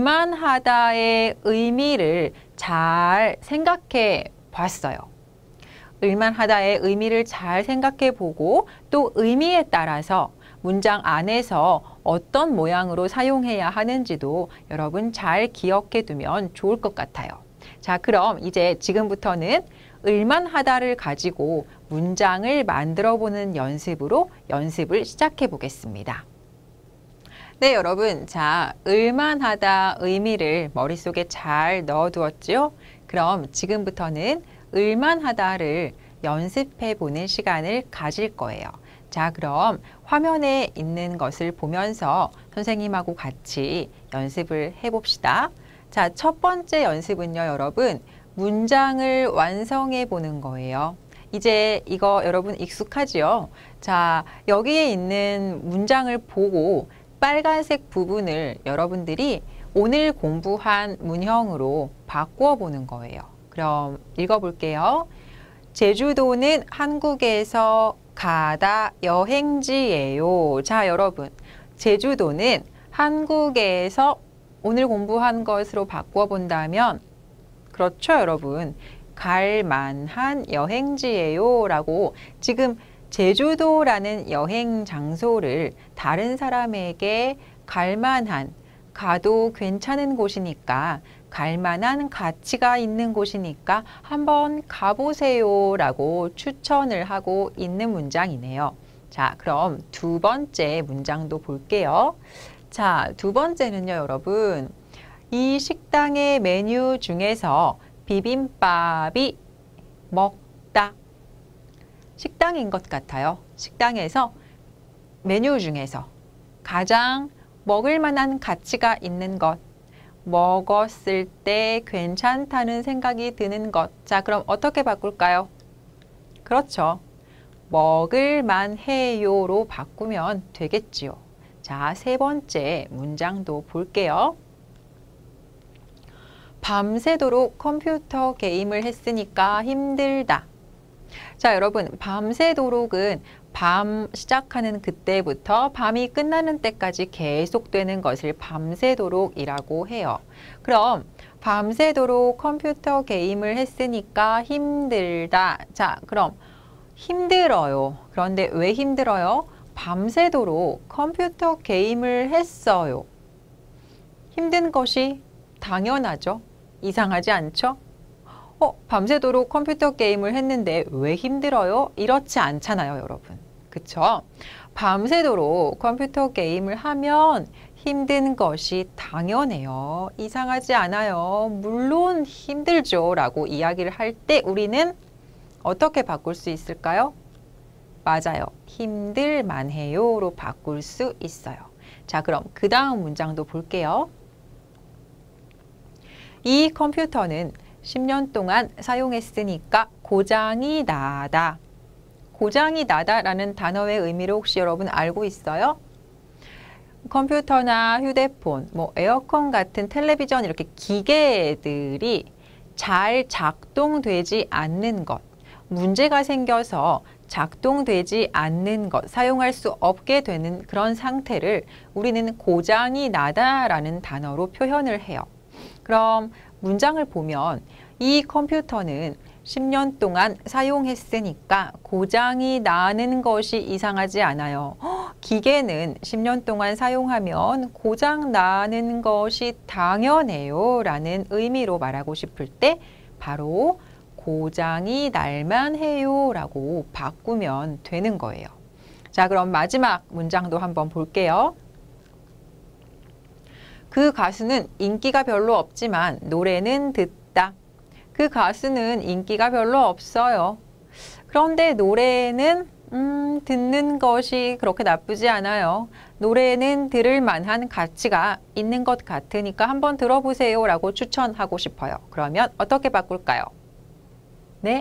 을만하다의 의미를 잘 생각해 봤어요. 을만하다의 의미를 잘 생각해 보고 또 의미에 따라서 문장 안에서 어떤 모양으로 사용해야 하는지도 여러분 잘 기억해 두면 좋을 것 같아요. 자, 그럼 이제 지금부터는 을만하다를 가지고 문장을 만들어 보는 연습을 시작해 보겠습니다. 네, 여러분. 자, 을만하다 의미를 머릿속에 잘 넣어 두었죠? 그럼 지금부터는 을만하다를 연습해 보는 시간을 가질 거예요. 자, 그럼 화면에 있는 것을 보면서 선생님하고 같이 연습을 해봅시다. 자, 첫 번째 연습은요, 여러분. 문장을 완성해 보는 거예요. 이제 이거 여러분 익숙하지요? 자, 여기에 있는 문장을 보고 빨간색 부분을 여러분들이 오늘 공부한 문형으로 바꾸어 보는 거예요. 그럼 읽어볼게요. 제주도는 한국에서 가다 여행지예요. 자, 여러분. 제주도는 한국에서 오늘 공부한 것으로 바꾸어 본다면 그렇죠, 여러분. 갈 만한 여행지예요 라고 지금 제주도라는 여행 장소를 다른 사람에게 갈 만한, 가도 괜찮은 곳이니까 갈 만한 가치가 있는 곳이니까 한번 가보세요 라고 추천을 하고 있는 문장이네요. 자, 그럼 두 번째 문장도 볼게요. 자, 두 번째는요, 여러분. 이 식당의 메뉴 중에서 비빔밥이 먹다. 식당인 것 같아요. 식당에서 메뉴 중에서 가장 먹을 만한 가치가 있는 것, 먹었을 때 괜찮다는 생각이 드는 것. 자, 그럼 어떻게 바꿀까요? 그렇죠. 먹을 만해요로 바꾸면 되겠지요. 자, 세 번째 문장도 볼게요. 밤새도록 컴퓨터 게임을 했으니까 힘들다. 자, 여러분, 밤새도록은 밤 시작하는 그때부터 밤이 끝나는 때까지 계속되는 것을 밤새도록이라고 해요. 그럼 밤새도록 컴퓨터 게임을 했으니까 힘들다. 자, 그럼 힘들어요. 그런데 왜 힘들어요? 밤새도록 컴퓨터 게임을 했어요. 힘든 것이 당연하죠. 이상하지 않죠? 밤새도록 컴퓨터 게임을 했는데 왜 힘들어요? 이렇지 않잖아요, 여러분. 그쵸? 밤새도록 컴퓨터 게임을 하면 힘든 것이 당연해요. 이상하지 않아요. 물론 힘들죠. 라고 이야기를 할 때 우리는 어떻게 바꿀 수 있을까요? 맞아요. 힘들만해요로 바꿀 수 있어요. 자, 그럼 그 다음 문장도 볼게요. 이 컴퓨터는 10년 동안 사용했으니까 고장이 나다. 고장이 나다라는 단어의 의미를 혹시 여러분 알고 있어요? 컴퓨터나 휴대폰, 에어컨 같은 텔레비전 이렇게 기계들이 잘 작동되지 않는 것, 문제가 생겨서 작동되지 않는 것, 사용할 수 없게 되는 그런 상태를 우리는 고장이 나다라는 단어로 표현을 해요. 그럼 문장을 보면 이 컴퓨터는 10년 동안 사용했으니까 고장이 나는 것이 이상하지 않아요. 기계는 10년 동안 사용하면 고장 나는 것이 당연해요 라는 의미로 말하고 싶을 때 바로 고장이 날만 해요 라고 바꾸면 되는 거예요. 자, 그럼 마지막 문장도 한번 볼게요. 그 가수는 인기가 별로 없지만 노래는 듣다. 그 가수는 인기가 별로 없어요. 그런데 노래는 듣는 것이 그렇게 나쁘지 않아요. 노래는 들을 만한 가치가 있는 것 같으니까 한번 들어보세요 라고 추천하고 싶어요. 그러면 어떻게 바꿀까요? 네?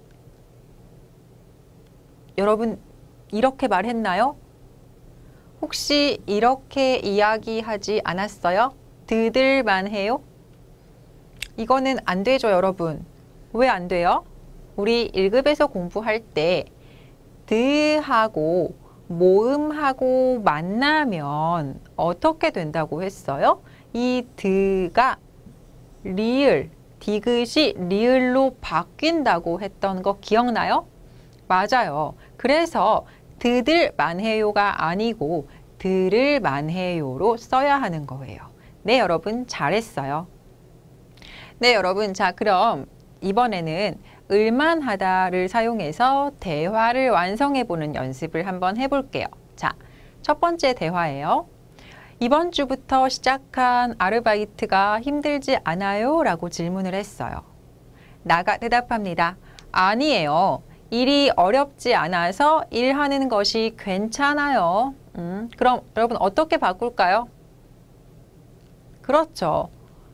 여러분 이렇게 말했나요? 혹시 이렇게 이야기하지 않았어요? 듣을만 해요? 이거는 안 되죠, 여러분. 왜 안 돼요? 우리 1급에서 공부할 때 드하고 모음하고 만나면 어떻게 된다고 했어요? 이 드가 리을, 디귿이 리을로 바뀐다고 했던 거 기억나요? 맞아요. 그래서 듣을만 해요가 아니고 들을만 해요로 써야 하는 거예요. 네, 여러분 잘했어요. 네, 여러분. 자, 그럼 이번에는 을만하다를 사용해서 대화를 완성해보는 연습을 한번 해볼게요. 자, 첫 번째 대화예요. 이번 주부터 시작한 아르바이트가 힘들지 않아요? 라고 질문을 했어요. 나가 대답합니다. 아니에요. 일이 어렵지 않아서 일하는 것이 괜찮아요. 그럼 여러분 어떻게 바꿀까요? 그렇죠.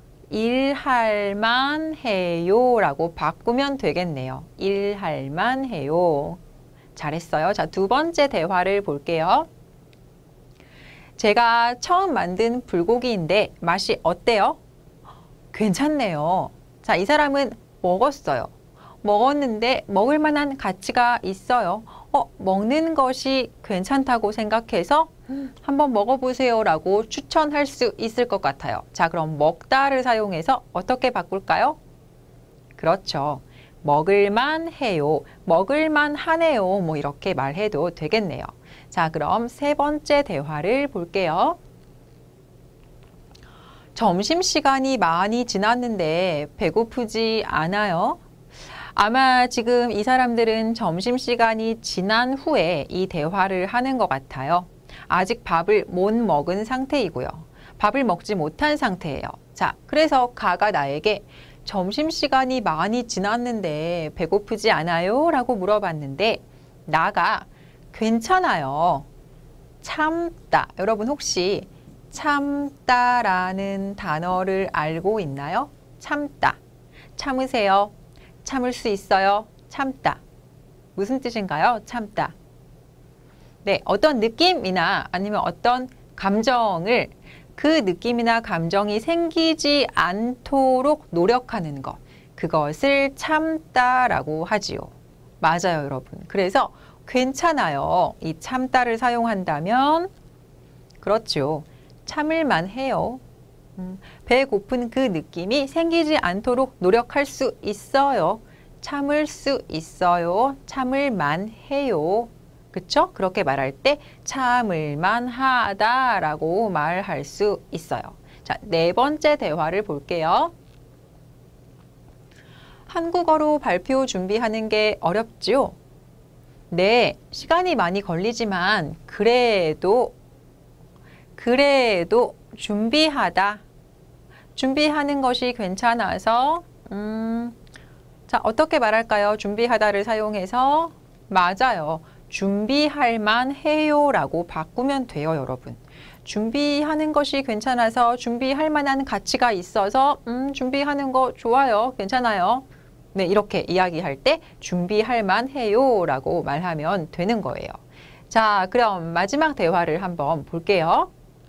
일할만 해요 라고 바꾸면 되겠네요. 일할만 해요. 잘했어요. 자, 두 번째 대화를 볼게요. 제가 처음 만든 불고기인데 맛이 어때요? 괜찮네요. 자, 이 사람은 먹었어요. 먹었는데 먹을 만한 가치가 있어요. 먹는 것이 괜찮다고 생각해서 한번 먹어보세요 라고 추천할 수 있을 것 같아요. 자, 그럼 먹다를 사용해서 어떻게 바꿀까요? 그렇죠. 먹을만 해요. 먹을만 하네요. 이렇게 말해도 되겠네요. 자, 그럼 세 번째 대화를 볼게요. 점심시간이 많이 지났는데 배고프지 않아요? 아마 지금 이 사람들은 점심시간이 지난 후에 이 대화를 하는 것 같아요. 아직 밥을 못 먹은 상태이고요. 밥을 먹지 못한 상태예요. 자, 그래서 가가 나에게 점심시간이 많이 지났는데 배고프지 않아요? 라고 물어봤는데 나가 괜찮아요. 참다. 여러분 혹시 참다라는 단어를 알고 있나요? 참다. 참으세요. 참을 수 있어요. 참다. 무슨 뜻인가요? 참다. 네, 어떤 느낌이나 아니면 어떤 감정을 그 느낌이나 감정이 생기지 않도록 노력하는 것. 그것을 참다라고 하지요. 맞아요, 여러분. 그래서 괜찮아요. 이 참다를 사용한다면 그렇죠. 참을만 해요. 배고픈 그 느낌이 생기지 않도록 노력할 수 있어요. 참을 수 있어요. 참을만 해요. 그쵸? 그렇게 말할 때 참을만 하다라고 말할 수 있어요. 자, 네 번째 대화를 볼게요. 한국어로 발표 준비하는 게 어렵지요? 네, 시간이 많이 걸리지만 그래도 준비하는 것이 괜찮아서 자, 어떻게 말할까요? 준비하다를 사용해서 맞아요. 준비할 만해요 라고 바꾸면 돼요, 여러분. 준비하는 것이 괜찮아서 준비할 만한 가치가 있어서 준비하는 거 좋아요. 괜찮아요. 네, 이렇게 이야기할 때 준비할 만해요 라고 말하면 되는 거예요. 자, 그럼 마지막 대화를 한번 볼게요.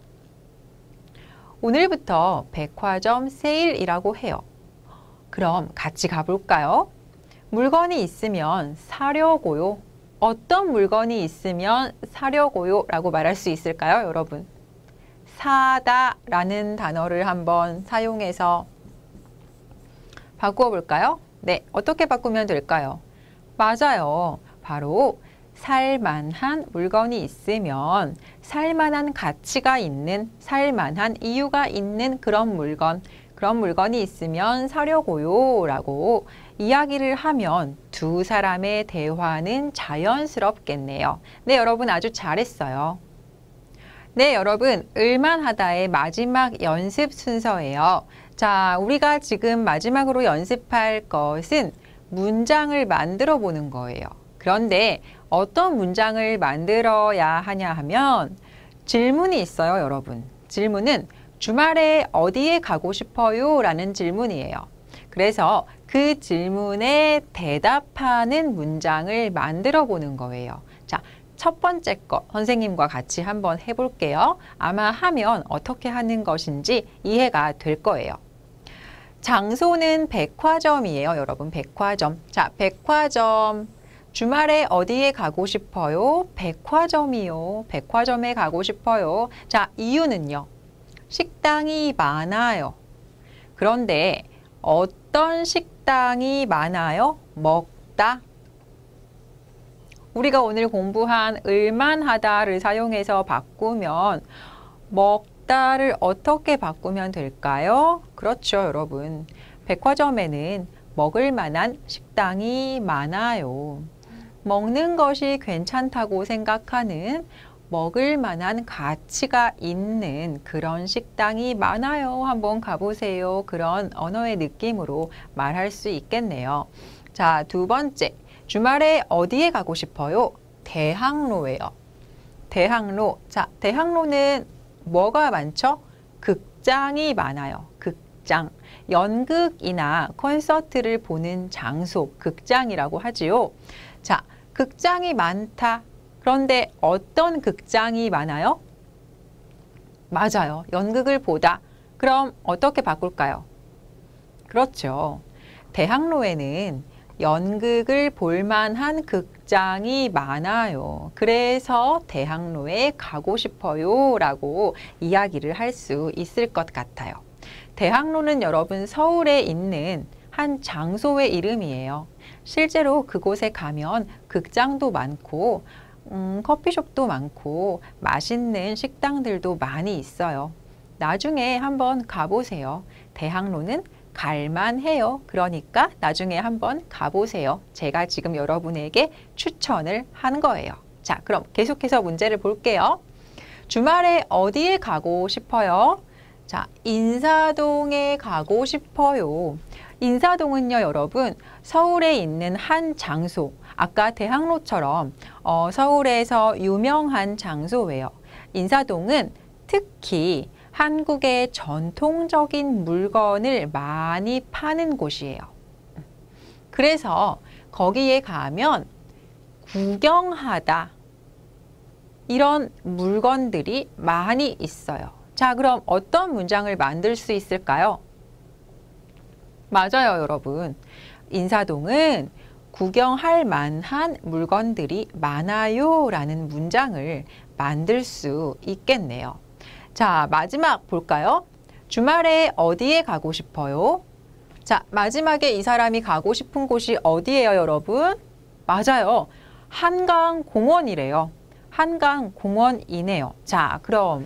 오늘부터 백화점 세일이라고 해요. 그럼 같이 가볼까요? 물건이 있으면 사려고요. 어떤 물건이 있으면 사려고요 라고 말할 수 있을까요, 여러분? 사다 라는 단어를 한번 사용해서 바꾸어 볼까요? 네, 어떻게 바꾸면 될까요? 맞아요. 바로 살만한 물건이 있으면 살만한 가치가 있는, 살만한 이유가 있는 그런 물건이 있으면 사려고요 라고 이야기를 하면 두 사람의 대화는 자연스럽겠네요. 네, 여러분 아주 잘했어요. 네, 여러분 을만하다의 마지막 연습 순서예요. 자, 우리가 지금 마지막으로 연습할 것은 문장을 만들어 보는 거예요. 그런데 어떤 문장을 만들어야 하냐 하면 질문이 있어요, 여러분. 질문은 주말에 어디에 가고 싶어요? 라는 질문이에요. 그래서 그 질문에 대답하는 문장을 만들어 보는 거예요. 자, 첫 번째 거 선생님과 같이 한번 해볼게요. 아마 하면 어떻게 하는 것인지 이해가 될 거예요. 장소는 백화점이에요, 여러분. 백화점. 자, 백화점. 주말에 어디에 가고 싶어요? 백화점이요. 백화점에 가고 싶어요. 자, 이유는요. 식당이 많아요. 그런데 어떤 식당이 많아요? 먹다. 우리가 오늘 공부한 을만하다를 사용해서 바꾸면 먹다를 어떻게 바꾸면 될까요? 그렇죠, 여러분. 백화점에는 먹을 만한 식당이 많아요. 먹는 것이 괜찮다고 생각하는 먹을 만한 가치가 있는 그런 식당이 많아요. 한번 가보세요. 그런 언어의 느낌으로 말할 수 있겠네요. 자, 두 번째. 주말에 어디에 가고 싶어요? 대학로예요. 대학로. 자, 대학로는 뭐가 많죠? 극장이 많아요. 극장. 연극이나 콘서트를 보는 장소, 극장이라고 하지요. 자, 극장이 많다. 그런데 어떤 극장이 많아요? 맞아요. 연극을 보다. 그럼 어떻게 바꿀까요? 그렇죠. 대학로에는 연극을 볼 만한 극장이 많아요. 그래서 대학로에 가고 싶어요 라고 이야기를 할 수 있을 것 같아요. 대학로는 여러분 서울에 있는 한 장소의 이름이에요. 실제로 그곳에 가면 극장도 많고 커피숍도 많고 맛있는 식당들도 많이 있어요. 나중에 한번 가보세요. 대학로는 갈만해요. 그러니까 나중에 한번 가보세요. 제가 지금 여러분에게 추천을 한 거예요. 자, 그럼 계속해서 문제를 볼게요. 주말에 어디에 가고 싶어요? 자, 인사동에 가고 싶어요. 인사동은요, 여러분, 서울에 있는 한 장소, 아까 대학로처럼 서울에서 유명한 장소예요. 인사동은 특히 한국의 전통적인 물건을 많이 파는 곳이에요. 그래서 거기에 가면 구경하다 이런 물건들이 많이 있어요. 자, 그럼 어떤 문장을 만들 수 있을까요? 맞아요, 여러분. 인사동은 구경할 만한 물건들이 많아요 라는 문장을 만들 수 있겠네요. 자, 마지막 볼까요? 주말에 어디에 가고 싶어요? 자, 마지막에 이 사람이 가고 싶은 곳이 어디예요, 여러분? 맞아요. 한강공원이래요. 한강공원이네요. 자, 그럼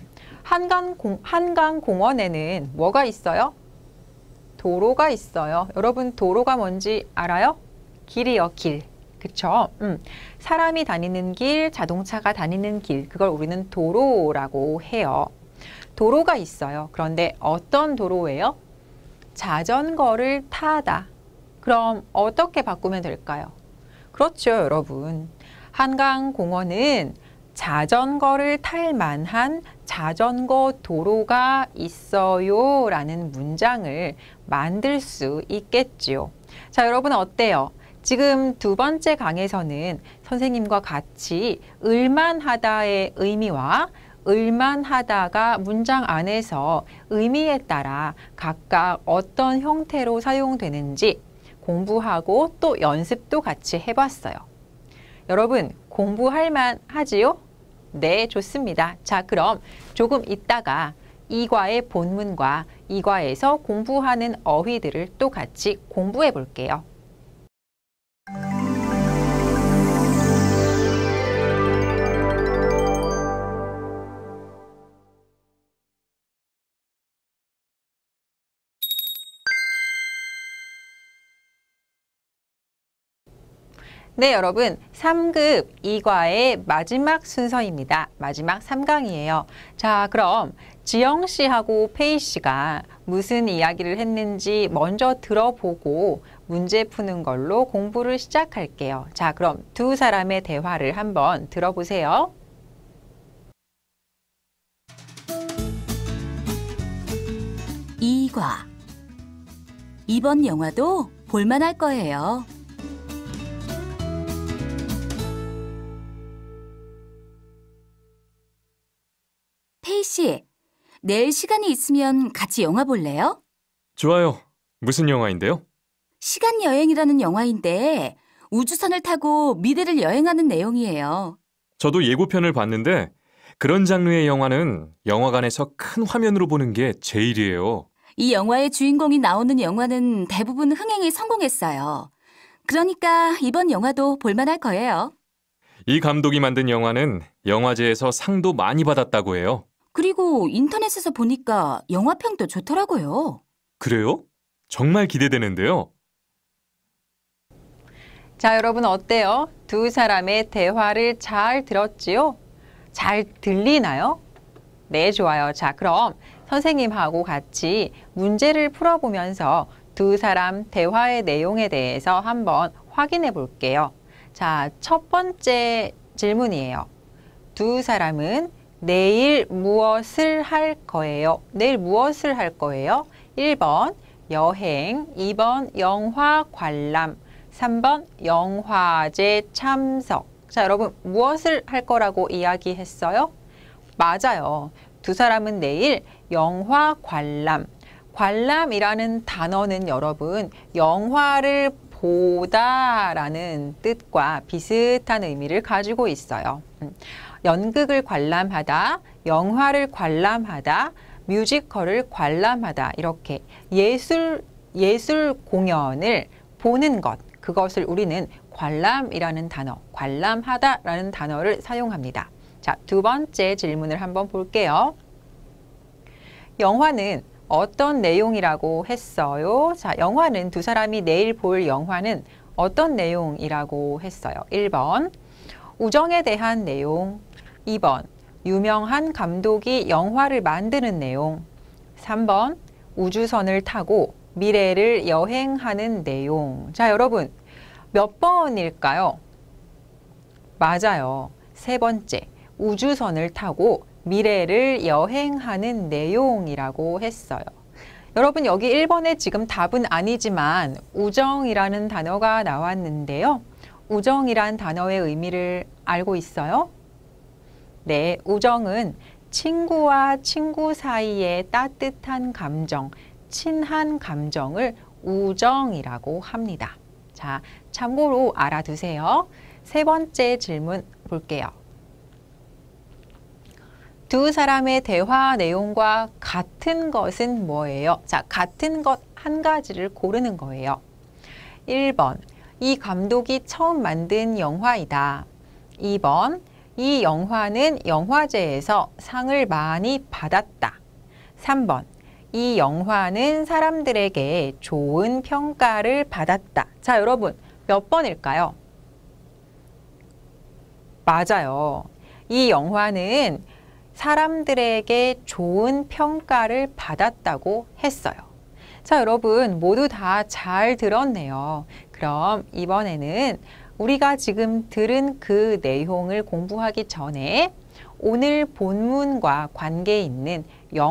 한강공원에는 뭐가 있어요? 도로가 있어요. 여러분, 도로가 뭔지 알아요? 길이요, 길. 그쵸? 사람이 다니는 길, 자동차가 다니는 길, 그걸 우리는 도로라고 해요. 도로가 있어요. 그런데 어떤 도로예요? 자전거를 타다. 그럼 어떻게 바꾸면 될까요? 그렇죠, 여러분. 한강공원은 자전거를 탈 만한 자전거 도로가 있어요 라는 문장을 만들 수 있겠지요. 자, 여러분 어때요? 지금 두 번째 강에서는 선생님과 같이 을만하다의 의미와 을만하다가 문장 안에서 의미에 따라 각각 어떤 형태로 사용되는지 공부하고 또 연습도 같이 해봤어요. 여러분, 공부할 만하지요? 네, 좋습니다. 자, 그럼 조금 있다가 2과의 본문과 2과에서 공부하는 어휘들을 또 같이 공부해 볼게요. 네, 여러분 3급 2과의 마지막 순서입니다. 마지막 3강이에요. 자, 그럼 지영 씨하고 페이 씨가 무슨 이야기를 했는지 먼저 들어보고 문제 푸는 걸로 공부를 시작할게요. 자, 그럼 두 사람의 대화를 한번 들어보세요. 이과 이번 영화도 볼만할 거예요. 페이 씨, 내일 시간이 있으면 같이 영화 볼래요? 좋아요. 무슨 영화인데요? 시간 여행이라는 영화인데 우주선을 타고 미래를 여행하는 내용이에요. 저도 예고편을 봤는데 그런 장르의 영화는 영화관에서 큰 화면으로 보는 게 제일이에요. 이 영화의 주인공이 나오는 영화는 대부분 흥행에 성공했어요. 그러니까 이번 영화도 볼만할 거예요. 이 감독이 만든 영화는 영화제에서 상도 많이 받았다고 해요. 그리고 인터넷에서 보니까 영화평도 좋더라고요. 그래요? 정말 기대되는데요. 자, 여러분 어때요? 두 사람의 대화를 잘 들었지요? 잘 들리나요? 네, 좋아요. 자, 그럼 선생님하고 같이 문제를 풀어보면서 두 사람 대화의 내용에 대해서 한번 확인해 볼게요. 자, 첫 번째 질문이에요. 두 사람은 내일 무엇을 할 거예요? 내일 무엇을 할 거예요? 1번 여행, 2번 영화 관람, 3번 영화제 참석. 자, 여러분 무엇을 할 거라고 이야기했어요? 맞아요. 두 사람은 내일 영화 관람. 관람이라는 단어는 여러분 영화를 보다라는 뜻과 비슷한 의미를 가지고 있어요. 연극을 관람하다, 영화를 관람하다, 뮤지컬을 관람하다 이렇게 예술 공연을 보는 것, 그것을 우리는 관람이라는 단어, 관람하다라는 단어를 사용합니다. 자, 두 번째 질문을 한번 볼게요. 영화는 어떤 내용이라고 했어요? 자, 영화는 두 사람이 내일 볼 영화는 어떤 내용이라고 했어요? 1번 우정에 대한 내용, 2번 유명한 감독이 영화를 만드는 내용, 3번 우주선을 타고 미래를 여행하는 내용. 자, 여러분 몇 번일까요? 맞아요. 세 번째, 우주선을 타고 미래를 여행하는 내용이라고 했어요. 여러분 여기 1번에 지금 답은 아니지만 우정이라는 단어가 나왔는데요. 우정이란 단어의 의미를 알고 있어요? 네, 우정은 친구와 친구 사이의 따뜻한 감정, 친한 감정을 우정이라고 합니다. 자, 참고로 알아두세요. 세 번째 질문 볼게요. 두 사람의 대화 내용과 같은 것은 뭐예요? 자, 같은 것 한 가지를 고르는 거예요. 1번, 이 감독이 처음 만든 영화이다. 2번, 이 영화는 영화제에서 상을 많이 받았다. 3번, 이 영화는 사람들에게 좋은 평가를 받았다. 자, 여러분, 몇 번일까요? 맞아요. 이 영화는 사람들에게 좋은 평가를 받았다고 했어요. 자, 여러분 모두 다 잘 들었네요. 그럼 이번에는 우리가 지금 들은 그 내용을 공부하기 전에 오늘 본문과 관계 있는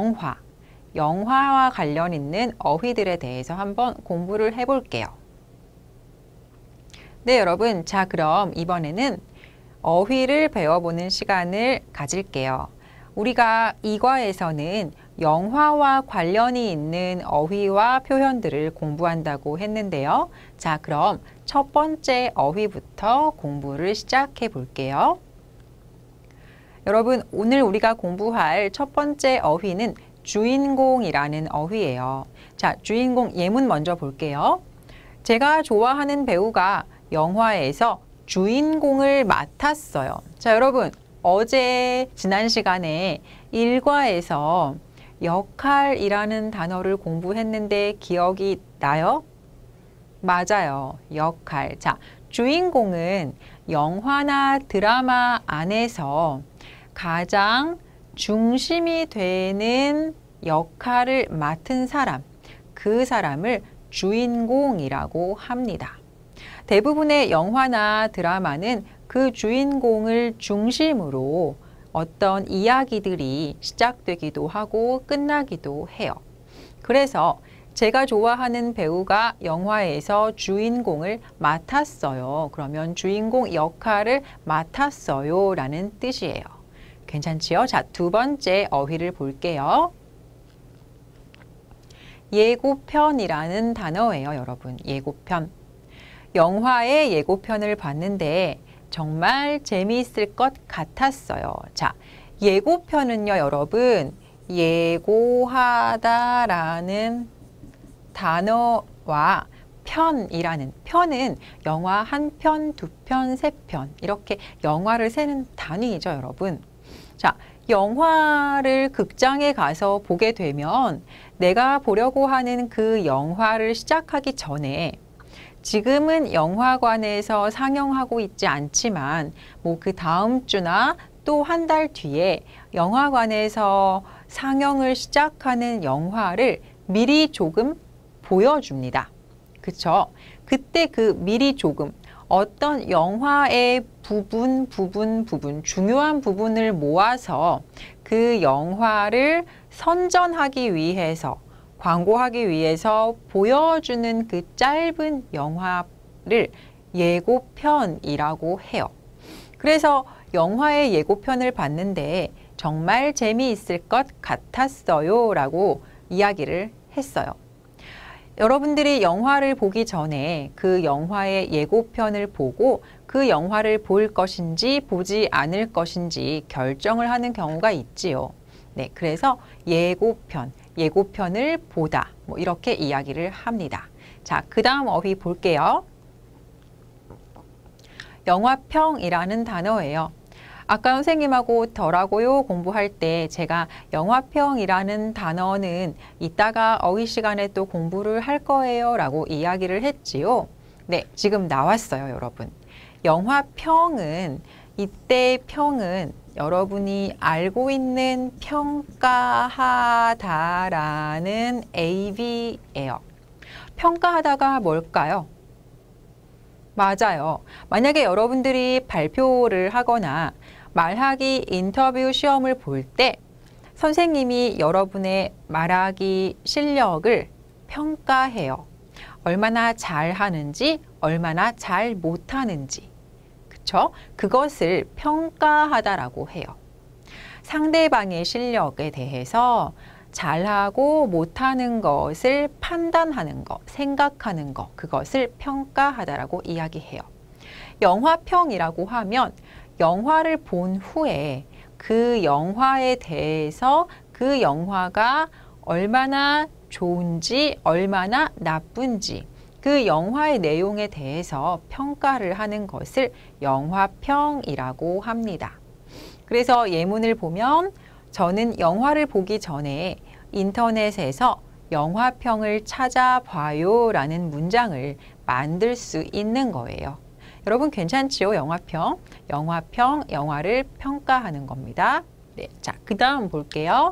영화와 관련 있는 어휘들에 대해서 한번 공부를 해볼게요. 네, 여러분. 자, 그럼 이번에는 어휘를 배워보는 시간을 가질게요. 우리가 이과에서는 영화와 관련이 있는 어휘와 표현들을 공부한다고 했는데요. 자, 그럼 첫 번째 어휘부터 공부를 시작해 볼게요. 여러분, 오늘 우리가 공부할 첫 번째 어휘는 주인공이라는 어휘예요. 자, 주인공 예문 먼저 볼게요. 제가 좋아하는 배우가 영화에서 주인공을 맡았어요. 자, 여러분, 지난 시간에 1과에서 역할이라는 단어를 공부했는데 기억이 나요? 맞아요. 역할. 자, 주인공은 영화나 드라마 안에서 가장 중심이 되는 역할을 맡은 사람, 그 사람을 주인공이라고 합니다. 대부분의 영화나 드라마는 그 주인공을 중심으로 어떤 이야기들이 시작되기도 하고 끝나기도 해요. 그래서 제가 좋아하는 배우가 영화에서 주인공을 맡았어요. 그러면 주인공 역할을 맡았어요 라는 뜻이에요. 괜찮지요? 자, 두 번째 어휘를 볼게요. 예고편이라는 단어예요, 여러분. 예고편. 영화의 예고편을 봤는데 정말 재미있을 것 같았어요. 자, 예고편은요, 여러분, 예고하다라는 단어와 편은 영화 한 편, 두 편, 세 편 이렇게 영화를 세는 단위이죠, 여러분. 자, 영화를 극장에 가서 보게 되면 내가 보려고 하는 그 영화를 시작하기 전에 지금은 영화관에서 상영하고 있지 않지만 뭐 그 다음 주나 또 한 달 뒤에 영화관에서 상영을 시작하는 영화를 미리 조금 보여줍니다. 그쵸? 그때 그 미리 조금 어떤 영화의 부분, 중요한 부분을 모아서 그 영화를 선전하기 위해서 광고하기 위해서 보여주는 그 짧은 영화를 예고편이라고 해요. 그래서 영화의 예고편을 봤는데 정말 재미있을 것 같았어요 라고 이야기를 했어요. 여러분들이 영화를 보기 전에 그 영화의 예고편을 보고 그 영화를 볼 것인지 보지 않을 것인지 결정을 하는 경우가 있지요. 네, 그래서 예고편을 보다 뭐 이렇게 이야기를 합니다. 자, 그 다음 어휘 볼게요. 영화평이라는 단어예요. 아까 선생님하고 덜하고요 공부할 때 제가 영화평이라는 단어는 이따가 어휘 시간에 또 공부를 할 거예요 라고 이야기를 했지요. 네, 지금 나왔어요, 여러분. 영화평은, 이때 평은 여러분이 알고 있는 평가하다라는 AV예요. 평가하다가 뭘까요? 맞아요. 만약에 여러분들이 발표를 하거나 말하기 인터뷰 시험을 볼 때 선생님이 여러분의 말하기 실력을 평가해요. 얼마나 잘하는지, 얼마나 잘 못하는지. 그쵸? 그것을 평가하다라고 해요. 상대방의 실력에 대해서 잘하고 못하는 것을 판단하는 것, 생각하는 것, 그것을 평가하다라고 이야기해요. 영화평이라고 하면 영화를 본 후에 그 영화에 대해서 그 영화가 얼마나 좋은지, 얼마나 나쁜지 그 영화의 내용에 대해서 평가를 하는 것을 영화평이라고 합니다. 그래서 예문을 보면 저는 영화를 보기 전에 인터넷에서 영화평을 찾아봐요 라는 문장을 만들 수 있는 거예요. 여러분 괜찮지요? 영화평. 영화평, 영화를 평가하는 겁니다. 네, 자, 그 다음 볼게요.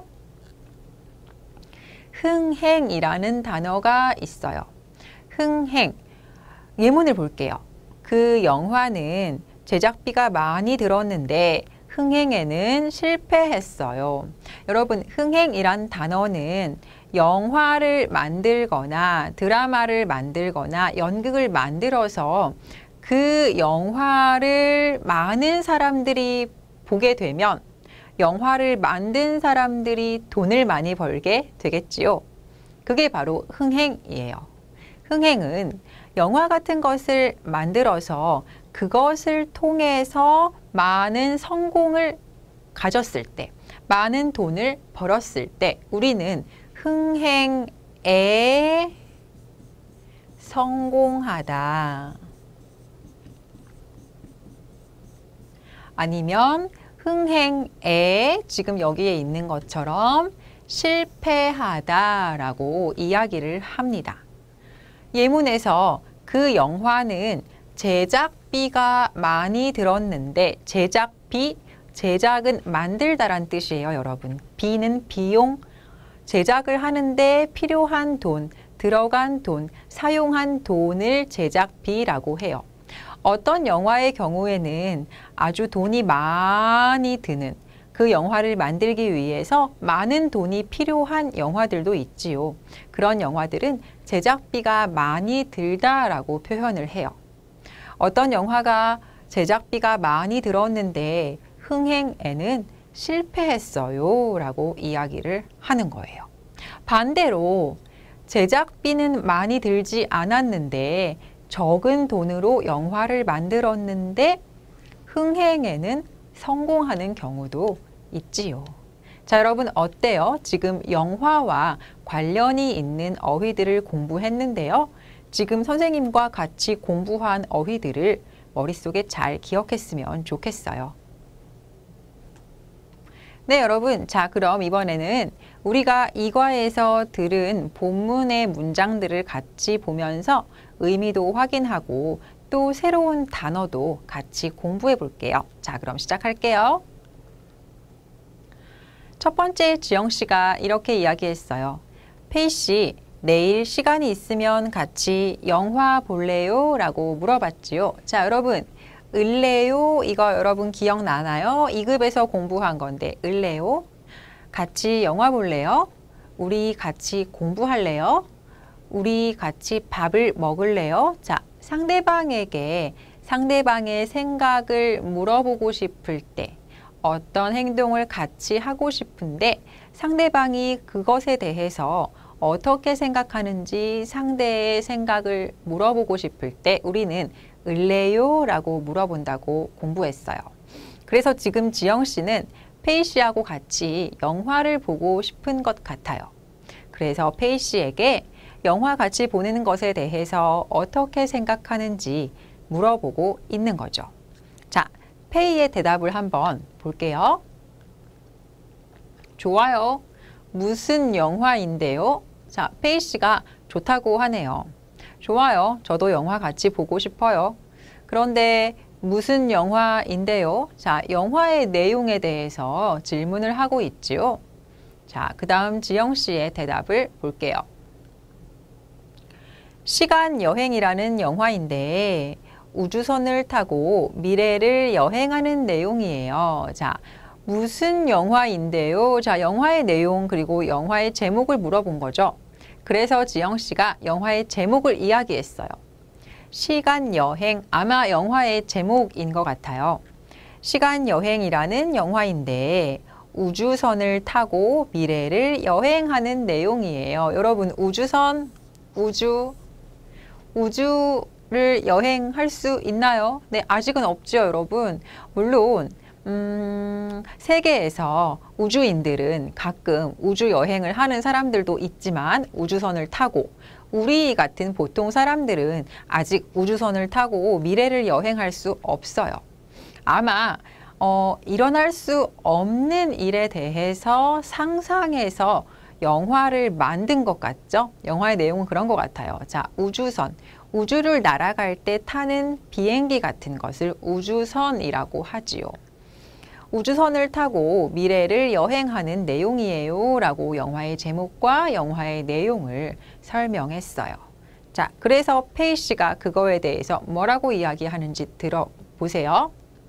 흥행이라는 단어가 있어요. 흥행. 예문을 볼게요. 그 영화는 제작비가 많이 들었는데 흥행에는 실패했어요. 여러분, 흥행이란 단어는 영화를 만들거나 드라마를 만들거나 연극을 만들어서 그 영화를 많은 사람들이 보게 되면 영화를 만든 사람들이 돈을 많이 벌게 되겠지요. 그게 바로 흥행이에요. 흥행은 영화 같은 것을 만들어서 그것을 통해서 많은 성공을 가졌을 때, 많은 돈을 벌었을 때 우리는 흥행에 성공하다. 아니면 흥행에 지금 여기에 있는 것처럼 실패하다라고 이야기를 합니다. 예문에서 그 영화는 제작비가 많이 들었는데 제작비, 제작은 만들다란 뜻이에요, 여러분. 비는 비용, 제작을 하는데 필요한 돈, 들어간 돈, 사용한 돈을 제작비라고 해요. 어떤 영화의 경우에는 아주 돈이 많이 드는 그 영화를 만들기 위해서 많은 돈이 필요한 영화들도 있지요. 그런 영화들은 제작비가 많이 들다라고 표현을 해요. 어떤 영화가 제작비가 많이 들었는데 흥행에는 실패했어요 라고 이야기를 하는 거예요. 반대로 제작비는 많이 들지 않았는데 적은 돈으로 영화를 만들었는데 흥행에는 성공하는 경우도 있지요. 자, 여러분 어때요? 지금 영화와 관련이 있는 어휘들을 공부했는데요. 지금 선생님과 같이 공부한 어휘들을 머릿속에 잘 기억했으면 좋겠어요. 네, 여러분. 자, 그럼 이번에는 우리가 이 과에서 들은 본문의 문장들을 같이 보면서 의미도 확인하고 또 새로운 단어도 같이 공부해 볼게요. 자, 그럼 시작할게요. 첫 번째 지영 씨가 이렇게 이야기했어요. 페이 씨, 내일 시간이 있으면 같이 영화 볼래요? 라고 물어봤지요. 자, 여러분, 을래요? 이거 여러분 기억나나요? 2급에서 공부한 건데, 을래요? 같이 영화 볼래요? 우리 같이 공부할래요? 우리 같이 밥을 먹을래요? 자, 상대방에게 상대방의 생각을 물어보고 싶을 때 어떤 행동을 같이 하고 싶은데 상대방이 그것에 대해서 어떻게 생각하는지 상대의 생각을 물어보고 싶을 때 우리는 을래요? 라고 물어본다고 공부했어요. 그래서 지금 지영 씨는 페이 씨하고 같이 영화를 보고 싶은 것 같아요. 그래서 페이 씨에게 영화 같이 보는 것에 대해서 어떻게 생각하는지 물어보고 있는 거죠. 자, 페이의 대답을 한번 볼게요. 좋아요. 무슨 영화인데요? 자, 페이 씨가 좋다고 하네요. 좋아요. 저도 영화 같이 보고 싶어요. 그런데 무슨 영화인데요? 자, 영화의 내용에 대해서 질문을 하고 있지요. 자, 그 다음 지영 씨의 대답을 볼게요. 시간 여행이라는 영화인데 우주선을 타고 미래를 여행하는 내용이에요. 자, 무슨 영화인데요? 자, 영화의 내용 그리고 영화의 제목을 물어본 거죠. 그래서 지영 씨가 영화의 제목을 이야기했어요. 시간 여행, 아마 영화의 제목인 것 같아요. 시간 여행이라는 영화인데 우주선을 타고 미래를 여행하는 내용이에요. 여러분, 우주선, 우주를 여행할 수 있나요? 네, 아직은 없죠, 여러분. 물론 세계에서 우주인들은 가끔 우주 여행을 하는 사람들도 있지만 우주선을 타고 우리 같은 보통 사람들은 아직 우주선을 타고 미래를 여행할 수 없어요. 아마 일어날 수 없는 일에 대해서 상상해서 영화를 만든 것 같죠? 영화의 내용은 그런 것 같아요. 자, 우주선. 우주를 날아갈 때 타는 비행기 같은 것을 우주선이라고 하지요. 우주선을 타고 미래를 여행하는 내용이에요 라고 영화의 제목과 영화의 내용을 설명했어요. 자, 그래서 페이 씨가 그거에 대해서 뭐라고 이야기하는지 들어보세요.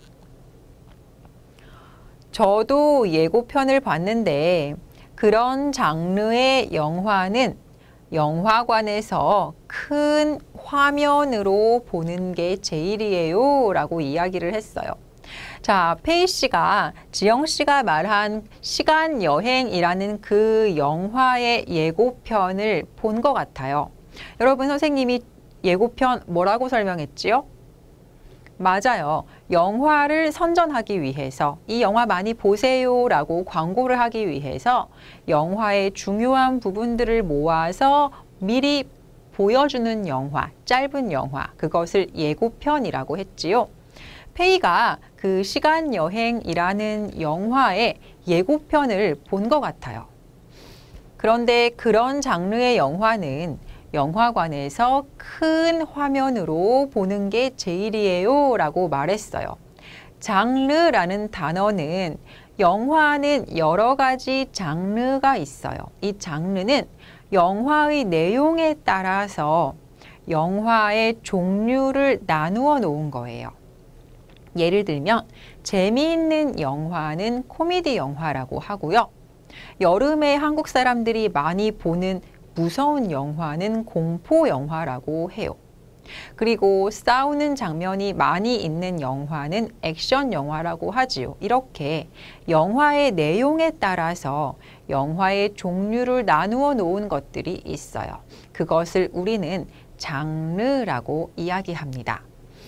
저도 예고편을 봤는데 그런 장르의 영화는 영화관에서 큰 화면으로 보는 게 제일이에요 라고 이야기를 했어요. 자, 페이 씨가 지영 씨가 말한 시간 여행이라는 그 영화의 예고편을 본 것 같아요. 여러분, 선생님이 예고편 뭐라고 설명했지요? 맞아요. 영화를 선전하기 위해서 이 영화 많이 보세요 라고 광고를 하기 위해서 영화의 중요한 부분들을 모아서 미리 보여주는 영화, 짧은 영화, 그것을 예고편이라고 했지요. 페이가 그 시간 여행이라는 영화의 예고편을 본 것 같아요. 그런데 그런 장르의 영화는 영화관에서 큰 화면으로 보는 게 제일이에요 라고 말했어요. 장르라는 단어는 영화는 여러 가지 장르가 있어요. 이 장르는 영화의 내용에 따라서 영화의 종류를 나누어 놓은 거예요. 예를 들면 재미있는 영화는 코미디 영화라고 하고요. 여름에 한국 사람들이 많이 보는 무서운 영화는 공포 영화라고 해요. 그리고 싸우는 장면이 많이 있는 영화는 액션 영화라고 하지요. 이렇게 영화의 내용에 따라서 영화의 종류를 나누어 놓은 것들이 있어요. 그것을 우리는 장르라고 이야기합니다.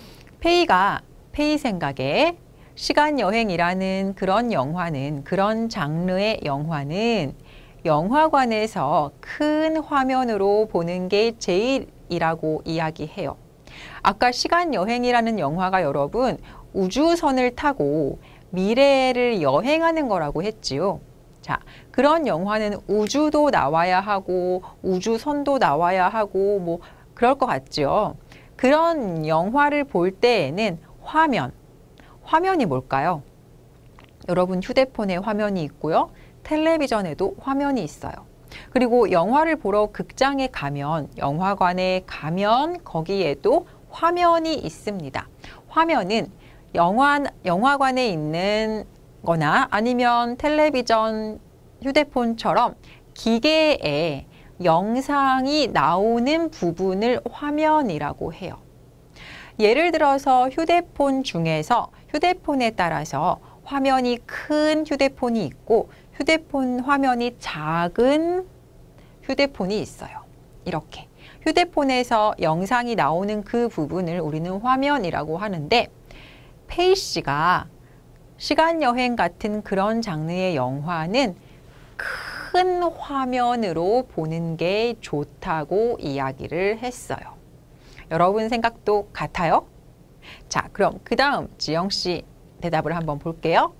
페이 생각에 시간여행이라는 그런 영화는, 그런 장르의 영화는 영화관에서 큰 화면으로 보는 게 제일이라고 이야기해요. 아까 시간여행이라는 영화가 여러분 우주선을 타고 미래를 여행하는 거라고 했지요. 자, 그런 영화는 우주도 나와야 하고 우주선도 나와야 하고 뭐 그럴 것 같죠. 그런 영화를 볼 때에는 화면이 뭘까요? 여러분 휴대폰에 화면이 있고요. 텔레비전에도 화면이 있어요. 그리고 영화를 보러 극장에 가면, 영화관에 가면 거기에도 화면이 있습니다. 화면은 영화관에 있는 거나 아니면 텔레비전, 휴대폰처럼 기계에 영상이 나오는 부분을 화면이라고 해요. 예를 들어서 휴대폰 중에서 휴대폰에 따라서 화면이 큰 휴대폰이 있고 휴대폰 화면이 작은 휴대폰이 있어요. 이렇게 휴대폰에서 영상이 나오는 그 부분을 우리는 화면이라고 하는데, 페이 씨가 시간여행 같은 그런 장르의 영화는 큰 화면으로 보는 게 좋다고 이야기를 했어요. 여러분 생각도 같아요? 자, 그럼 그 다음 지영 씨 대답을 한번 볼게요.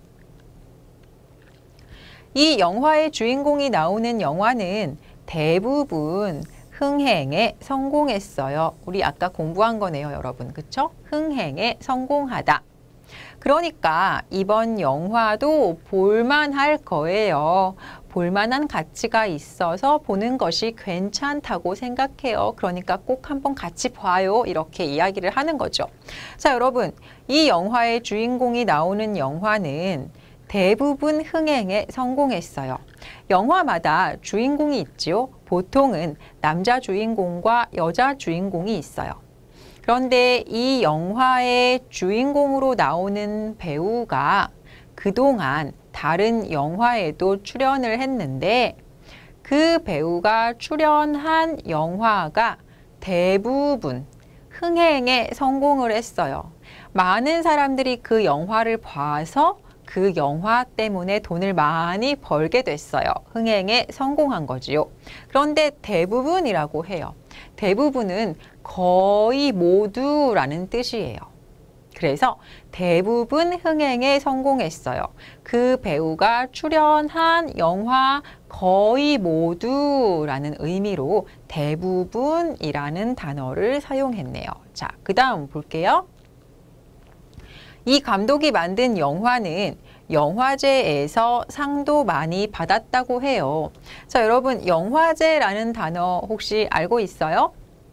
이 영화의 주인공이 나오는 영화는 대부분 흥행에 성공했어요. 우리 아까 공부한 거네요, 여러분. 그쵸? 흥행에 성공하다. 그러니까 이번 영화도 볼만할 거예요. 볼만한 가치가 있어서 보는 것이 괜찮다고 생각해요. 그러니까 꼭 한번 같이 봐요. 이렇게 이야기를 하는 거죠. 자, 여러분, 이 영화의 주인공이 나오는 영화는 대부분 흥행에 성공했어요. 영화마다 주인공이 있지요. 보통은 남자 주인공과 여자 주인공이 있어요. 그런데 이 영화의 주인공으로 나오는 배우가 그동안 다른 영화에도 출연을 했는데 그 배우가 출연한 영화가 대부분 흥행에 성공을 했어요. 많은 사람들이 그 영화를 봐서 그 영화 때문에 돈을 많이 벌게 됐어요. 흥행에 성공한 거지요. 그런데 대부분이라고 해요. 대부분은 거의 모두라는 뜻이에요. 그래서 대부분 흥행에 성공했어요. 그 배우가 출연한 영화 거의 모두라는 의미로 대부분이라는 단어를 사용했네요. 자, 그 다음 볼게요. 이 감독이 만든 영화는 영화제에서 상도 많이 받았다고 해요. 자, 여러분, 영화제라는 단어 혹시 알고 있어요?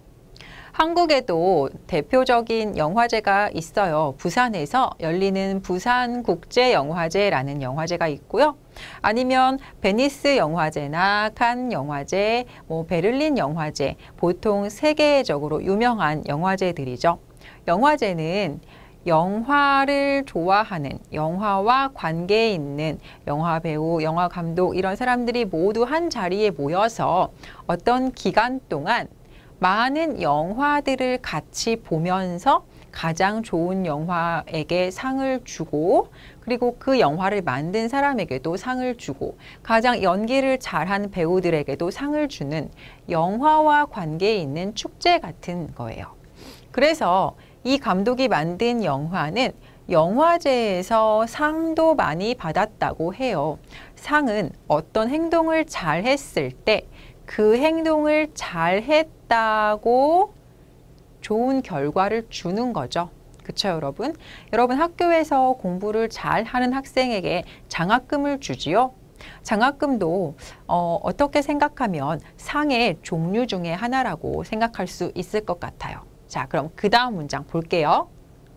한국에도 대표적인 영화제가 있어요. 부산에서 열리는 부산국제영화제라는 영화제가 있고요. 아니면 베니스 영화제나 칸 영화제, 베를린 영화제, 보통 세계적으로 유명한 영화제들이죠. 영화제는 영화를 좋아하는, 영화와 관계 있는 영화 배우, 영화 감독 이런 사람들이 모두 한 자리에 모여서 어떤 기간 동안 많은 영화들을 같이 보면서 가장 좋은 영화에게 상을 주고 그리고 그 영화를 만든 사람에게도 상을 주고 가장 연기를 잘한 배우들에게도 상을 주는 영화와 관계 있는 축제 같은 거예요. 그래서 이 감독이 만든 영화는 영화제에서 상도 많이 받았다고 해요. 상은 어떤 행동을 잘 했을 때 그 행동을 잘 했다고 좋은 결과를 주는 거죠. 그쵸, 여러분? 여러분 학교에서 공부를 잘 하는 학생에게 장학금을 주지요. 장학금도 어떻게 생각하면 상의 종류 중에 하나라고 생각할 수 있을 것 같아요. 자, 그럼 그 다음 문장 볼게요.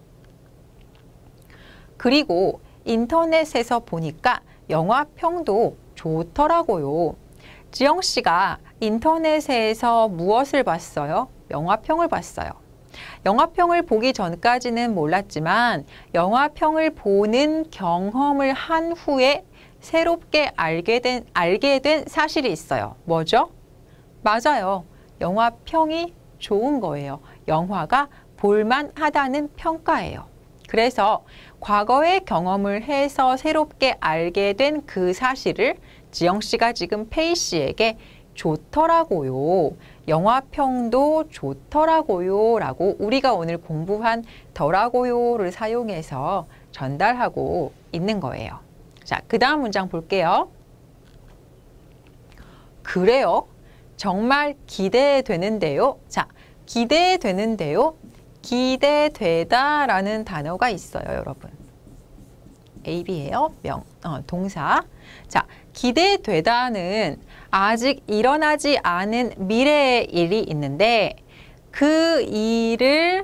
그리고 인터넷에서 보니까 영화평도 좋더라고요. 지영 씨가 인터넷에서 무엇을 봤어요? 영화평을 봤어요. 영화평을 보기 전까지는 몰랐지만 영화평을 보는 경험을 한 후에 새롭게 알게 된 사실이 있어요. 뭐죠? 맞아요. 영화평이 좋은 거예요. 영화가 볼만하다는 평가예요. 그래서 과거의 경험을 해서 새롭게 알게 된 그 사실을 지영 씨가 지금 페이 씨에게 좋더라고요. 영화평도 좋더라고요. 라고 우리가 오늘 공부한 더라고요를 사용해서 전달하고 있는 거예요. 자, 그 다음 문장 볼게요. 그래요? 정말 기대되는데요. 자, 기대되는데요. 기대되다라는 단어가 있어요, 여러분. AB예요. 동사. 자, 기대되다는 아직 일어나지 않은 미래의 일이 있는데 그 일을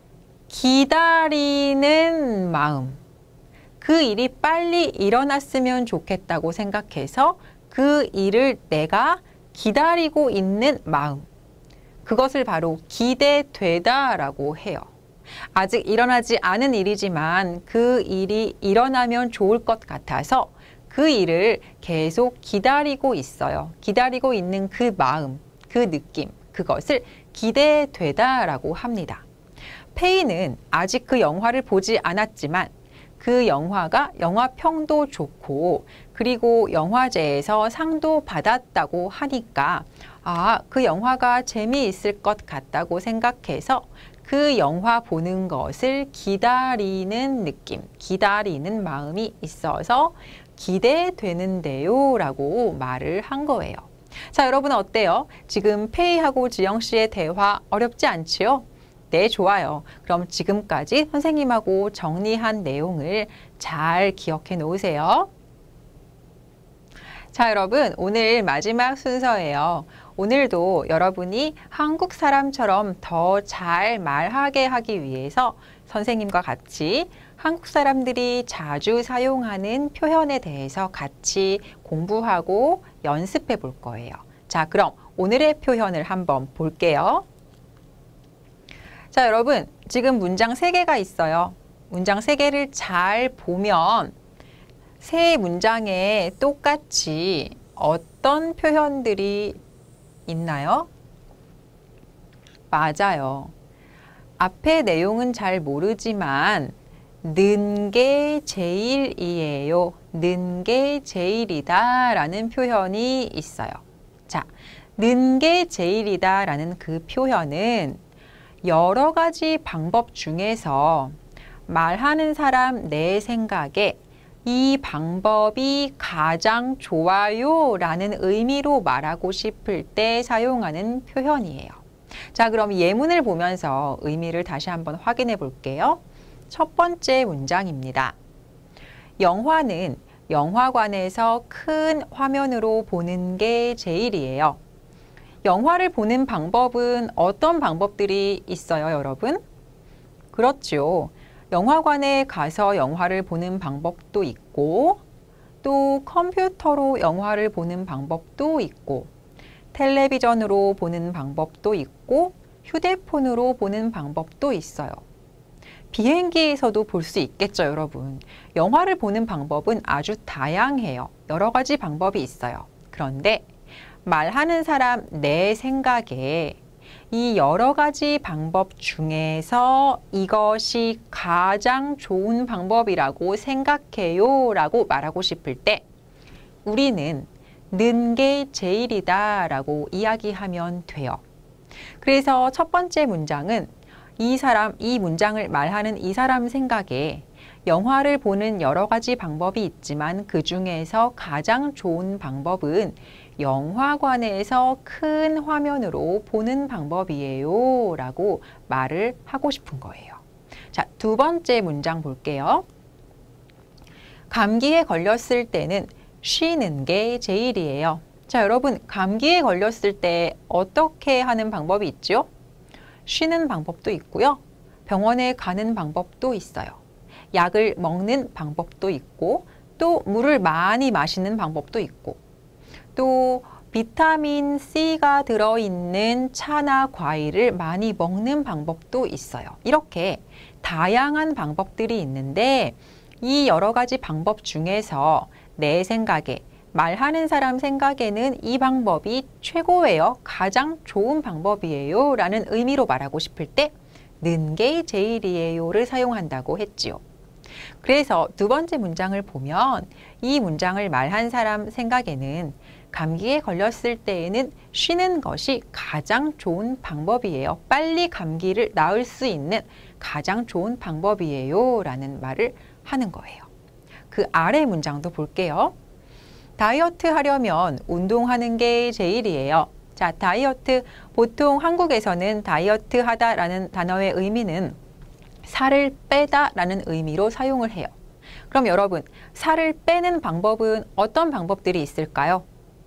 기다리는 마음, 그 일이 빨리 일어났으면 좋겠다고 생각해서 그 일을 내가 기다리고 있는 마음, 그것을 바로 기대되다라고 해요. 아직 일어나지 않은 일이지만 그 일이 일어나면 좋을 것 같아서 그 일을 계속 기다리고 있어요. 기다리고 있는 그 마음, 그 느낌, 그것을 기대되다라고 합니다. 페이는 아직 그 영화를 보지 않았지만 그 영화가 영화평도 좋고 그리고 영화제에서 상도 받았다고 하니까 그 영화가 재미있을 것 같다고 생각해서 그 영화 보는 것을 기다리는 느낌, 기다리는 마음이 있어서 기대되는데요 라고 말을 한 거예요. 자, 여러분 어때요? 지금 페이하고 지영 씨의 대화 어렵지 않지요? 네, 좋아요. 그럼 지금까지 선생님하고 정리한 내용을 잘 기억해 놓으세요. 자, 여러분, 오늘 마지막 순서예요. 오늘도 여러분이 한국 사람처럼 더 잘 말하게 하기 위해서 선생님과 같이 한국 사람들이 자주 사용하는 표현에 대해서 같이 공부하고 연습해 볼 거예요. 자, 그럼 오늘의 표현을 한번 볼게요. 자, 여러분, 지금 문장 3개가 있어요. 문장 3개를 잘 보면 세 문장에 똑같이 어떤 표현들이 있나요? 맞아요. 앞에 내용은 잘 모르지만 는 게 제일이에요. 는 게 제일이다 라는 표현이 있어요. 자, 는 게 제일이다 라는 그 표현은 여러 가지 방법 중에서 말하는 사람 내 생각에 이 방법이 가장 좋아요 라는 의미로 말하고 싶을 때 사용하는 표현이에요. 자, 그럼 예문을 보면서 의미를 다시 한번 확인해 볼게요. 첫 번째 문장입니다. 영화는 영화관에서 큰 화면으로 보는 게 제일이에요. 영화를 보는 방법은 어떤 방법들이 있어요, 여러분? 그렇죠. 영화관에 가서 영화를 보는 방법도 있고, 또 컴퓨터로 영화를 보는 방법도 있고, 텔레비전으로 보는 방법도 있고, 휴대폰으로 보는 방법도 있어요. 비행기에서도 볼 수 있겠죠, 여러분. 영화를 보는 방법은 아주 다양해요. 여러 가지 방법이 있어요. 그런데 말하는 사람 내 생각에 이 여러 가지 방법 중에서 이것이 가장 좋은 방법이라고 생각해요 라고 말하고 싶을 때 우리는 는 게 제일이다 라고 이야기하면 돼요. 그래서 첫 번째 문장은 이 문장을 말하는 이 사람 생각에 영화를 보는 여러 가지 방법이 있지만 그 중에서 가장 좋은 방법은 영화관에서 큰 화면으로 보는 방법이에요 라고 말을 하고 싶은 거예요. 자, 두 번째 문장 볼게요. 감기에 걸렸을 때는 쉬는 게 제일이에요. 자, 여러분, 감기에 걸렸을 때 어떻게 하는 방법이 있죠? 쉬는 방법도 있고요. 병원에 가는 방법도 있어요. 약을 먹는 방법도 있고, 또 물을 많이 마시는 방법도 있고, 또 비타민 C가 들어있는 차나 과일을 많이 먹는 방법도 있어요. 이렇게 다양한 방법들이 있는데 이 여러 가지 방법 중에서 내 생각에 말하는 사람 생각에는 이 방법이 최고예요. 가장 좋은 방법이에요. 라는 의미로 말하고 싶을 때 는 게 제일이에요를 사용한다고 했지요. 그래서 두 번째 문장을 보면 이 문장을 말한 사람 생각에는 감기에 걸렸을 때에는 쉬는 것이 가장 좋은 방법이에요. 빨리 감기를 나을 수 있는 가장 좋은 방법이에요. 라는 말을 하는 거예요. 그 아래 문장도 볼게요. 다이어트 하려면 운동하는 게 제일이에요. 자, 다이어트, 보통 한국에서는 다이어트 하다라는 단어의 의미는 살을 빼다라는 의미로 사용을 해요. 그럼 여러분, 살을 빼는 방법은 어떤 방법들이 있을까요?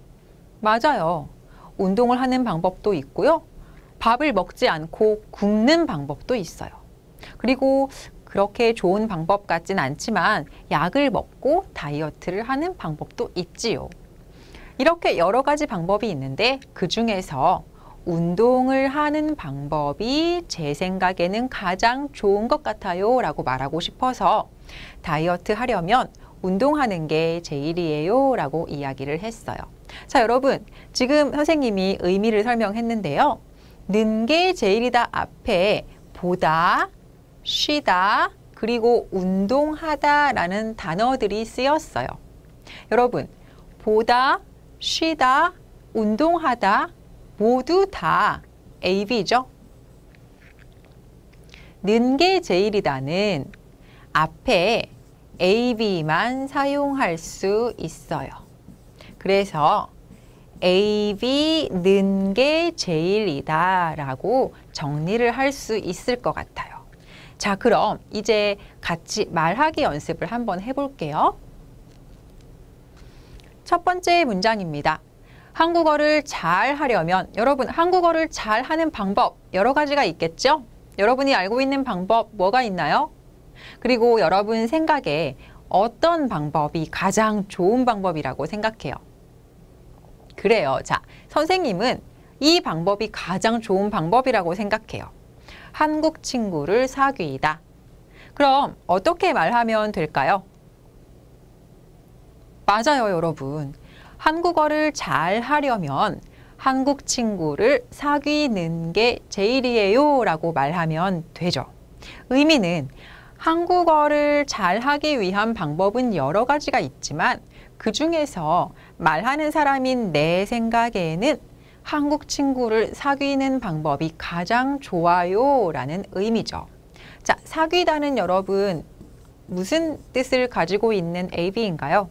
맞아요. 운동을 하는 방법도 있고요. 밥을 먹지 않고 굶는 방법도 있어요. 그리고 그렇게 좋은 방법 같진 않지만 약을 먹고 다이어트를 하는 방법도 있지요. 이렇게 여러 가지 방법이 있는데 그 중에서 운동을 하는 방법이 제 생각에는 가장 좋은 것 같아요 라고 말하고 싶어서 다이어트 하려면 운동하는 게 제일이에요 라고 이야기를 했어요. 자, 여러분, 지금 선생님이 의미를 설명했는데요. 는 게 제일이다 앞에 보다, 쉬다, 그리고 운동하다 라는 단어들이 쓰였어요. 여러분, 보다, 쉬다, 운동하다 모두 다 AB죠. 는 게 제일이다는 앞에 AB만 사용할 수 있어요. 그래서 AB 는 게 제일이다 라고 정리를 할 수 있을 것 같아요. 자, 그럼 이제 같이 말하기 연습을 한번 해볼게요. 첫 번째 문장입니다. 한국어를 잘 하려면 여러분 한국어를 잘 하는 방법 여러 가지가 있겠죠? 여러분이 알고 있는 방법 뭐가 있나요? 그리고 여러분 생각에 어떤 방법이 가장 좋은 방법이라고 생각해요? 그래요. 자, 선생님은 이 방법이 가장 좋은 방법이라고 생각해요. 한국 친구를 사귀다. 그럼 어떻게 말하면 될까요? 맞아요, 여러분. 한국어를 잘 하려면 한국 친구를 사귀는 게 제일이에요 라고 말하면 되죠. 의미는 한국어를 잘 하기 위한 방법은 여러 가지가 있지만 그 중에서 말하는 사람인 내 생각에는 한국 친구를 사귀는 방법이 가장 좋아요 라는 의미죠. 자, 사귀다는 여러분 무슨 뜻을 가지고 있는 AB인가요?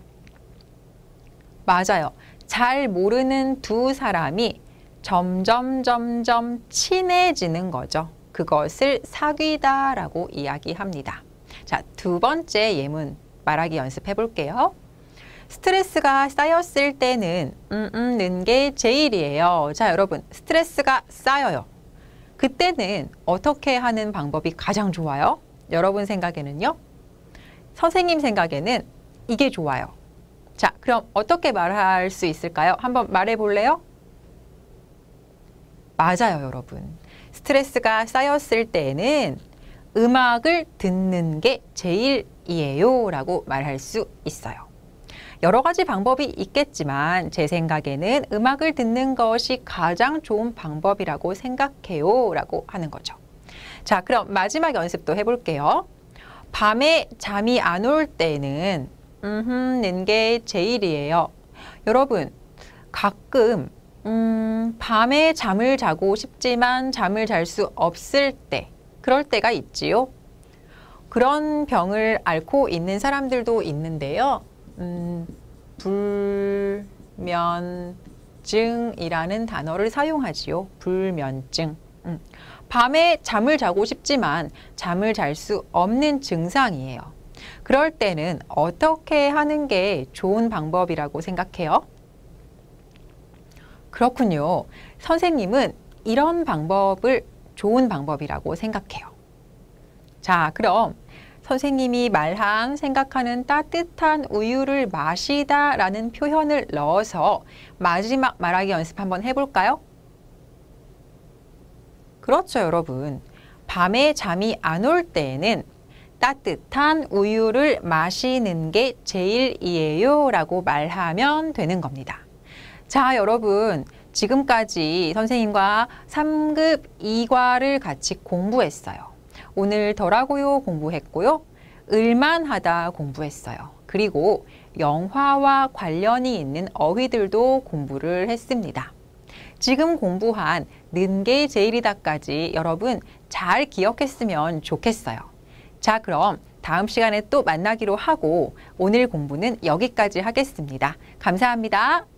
맞아요. 잘 모르는 두 사람이 점점 친해지는 거죠. 그것을 사귀다라고 이야기합니다. 자, 두 번째 예문 말하기 연습해 볼게요. 스트레스가 쌓였을 때는 는 게 제일이에요. 자, 여러분 스트레스가 쌓여요. 그때는 어떻게 하는 방법이 가장 좋아요? 여러분 생각에는요? 선생님 생각에는 이게 좋아요. 자, 그럼 어떻게 말할 수 있을까요? 한번 말해 볼래요? 맞아요, 여러분. 스트레스가 쌓였을 때는 음악을 듣는 게 제일이에요 라고 말할 수 있어요. 여러 가지 방법이 있겠지만 제 생각에는 음악을 듣는 것이 가장 좋은 방법이라고 생각해요 라고 하는 거죠. 자, 그럼 마지막 연습도 해볼게요. 밤에 잠이 안 올 때는 는 게 제일이에요. 여러분, 가끔 밤에 잠을 자고 싶지만 잠을 잘 수 없을 때, 그럴 때가 있지요. 그런 병을 앓고 있는 사람들도 있는데요. 불면증이라는 단어를 사용하지요. 불면증. 밤에 잠을 자고 싶지만 잠을 잘 수 없는 증상이에요. 그럴 때는 어떻게 하는 게 좋은 방법이라고 생각해요? 그렇군요. 선생님은 이런 방법을 좋은 방법이라고 생각해요. 자, 그럼 선생님이 말한 생각하는 따뜻한 우유를 마시다 라는 표현을 넣어서 마지막 말하기 연습 한번 해볼까요? 그렇죠, 여러분. 밤에 잠이 안 올 때에는 따뜻한 우유를 마시는 게 제일이에요 라고 말하면 되는 겁니다. 자, 여러분. 지금까지 선생님과 3급 2과를 같이 공부했어요. 오늘 덜하고요 공부했고요. 을만하다 공부했어요. 그리고 영화와 관련이 있는 어휘들도 공부를 했습니다. 지금 공부한 는 게 제일이다까지 여러분 잘 기억했으면 좋겠어요. 자, 그럼 다음 시간에 또 만나기로 하고 오늘 공부는 여기까지 하겠습니다. 감사합니다.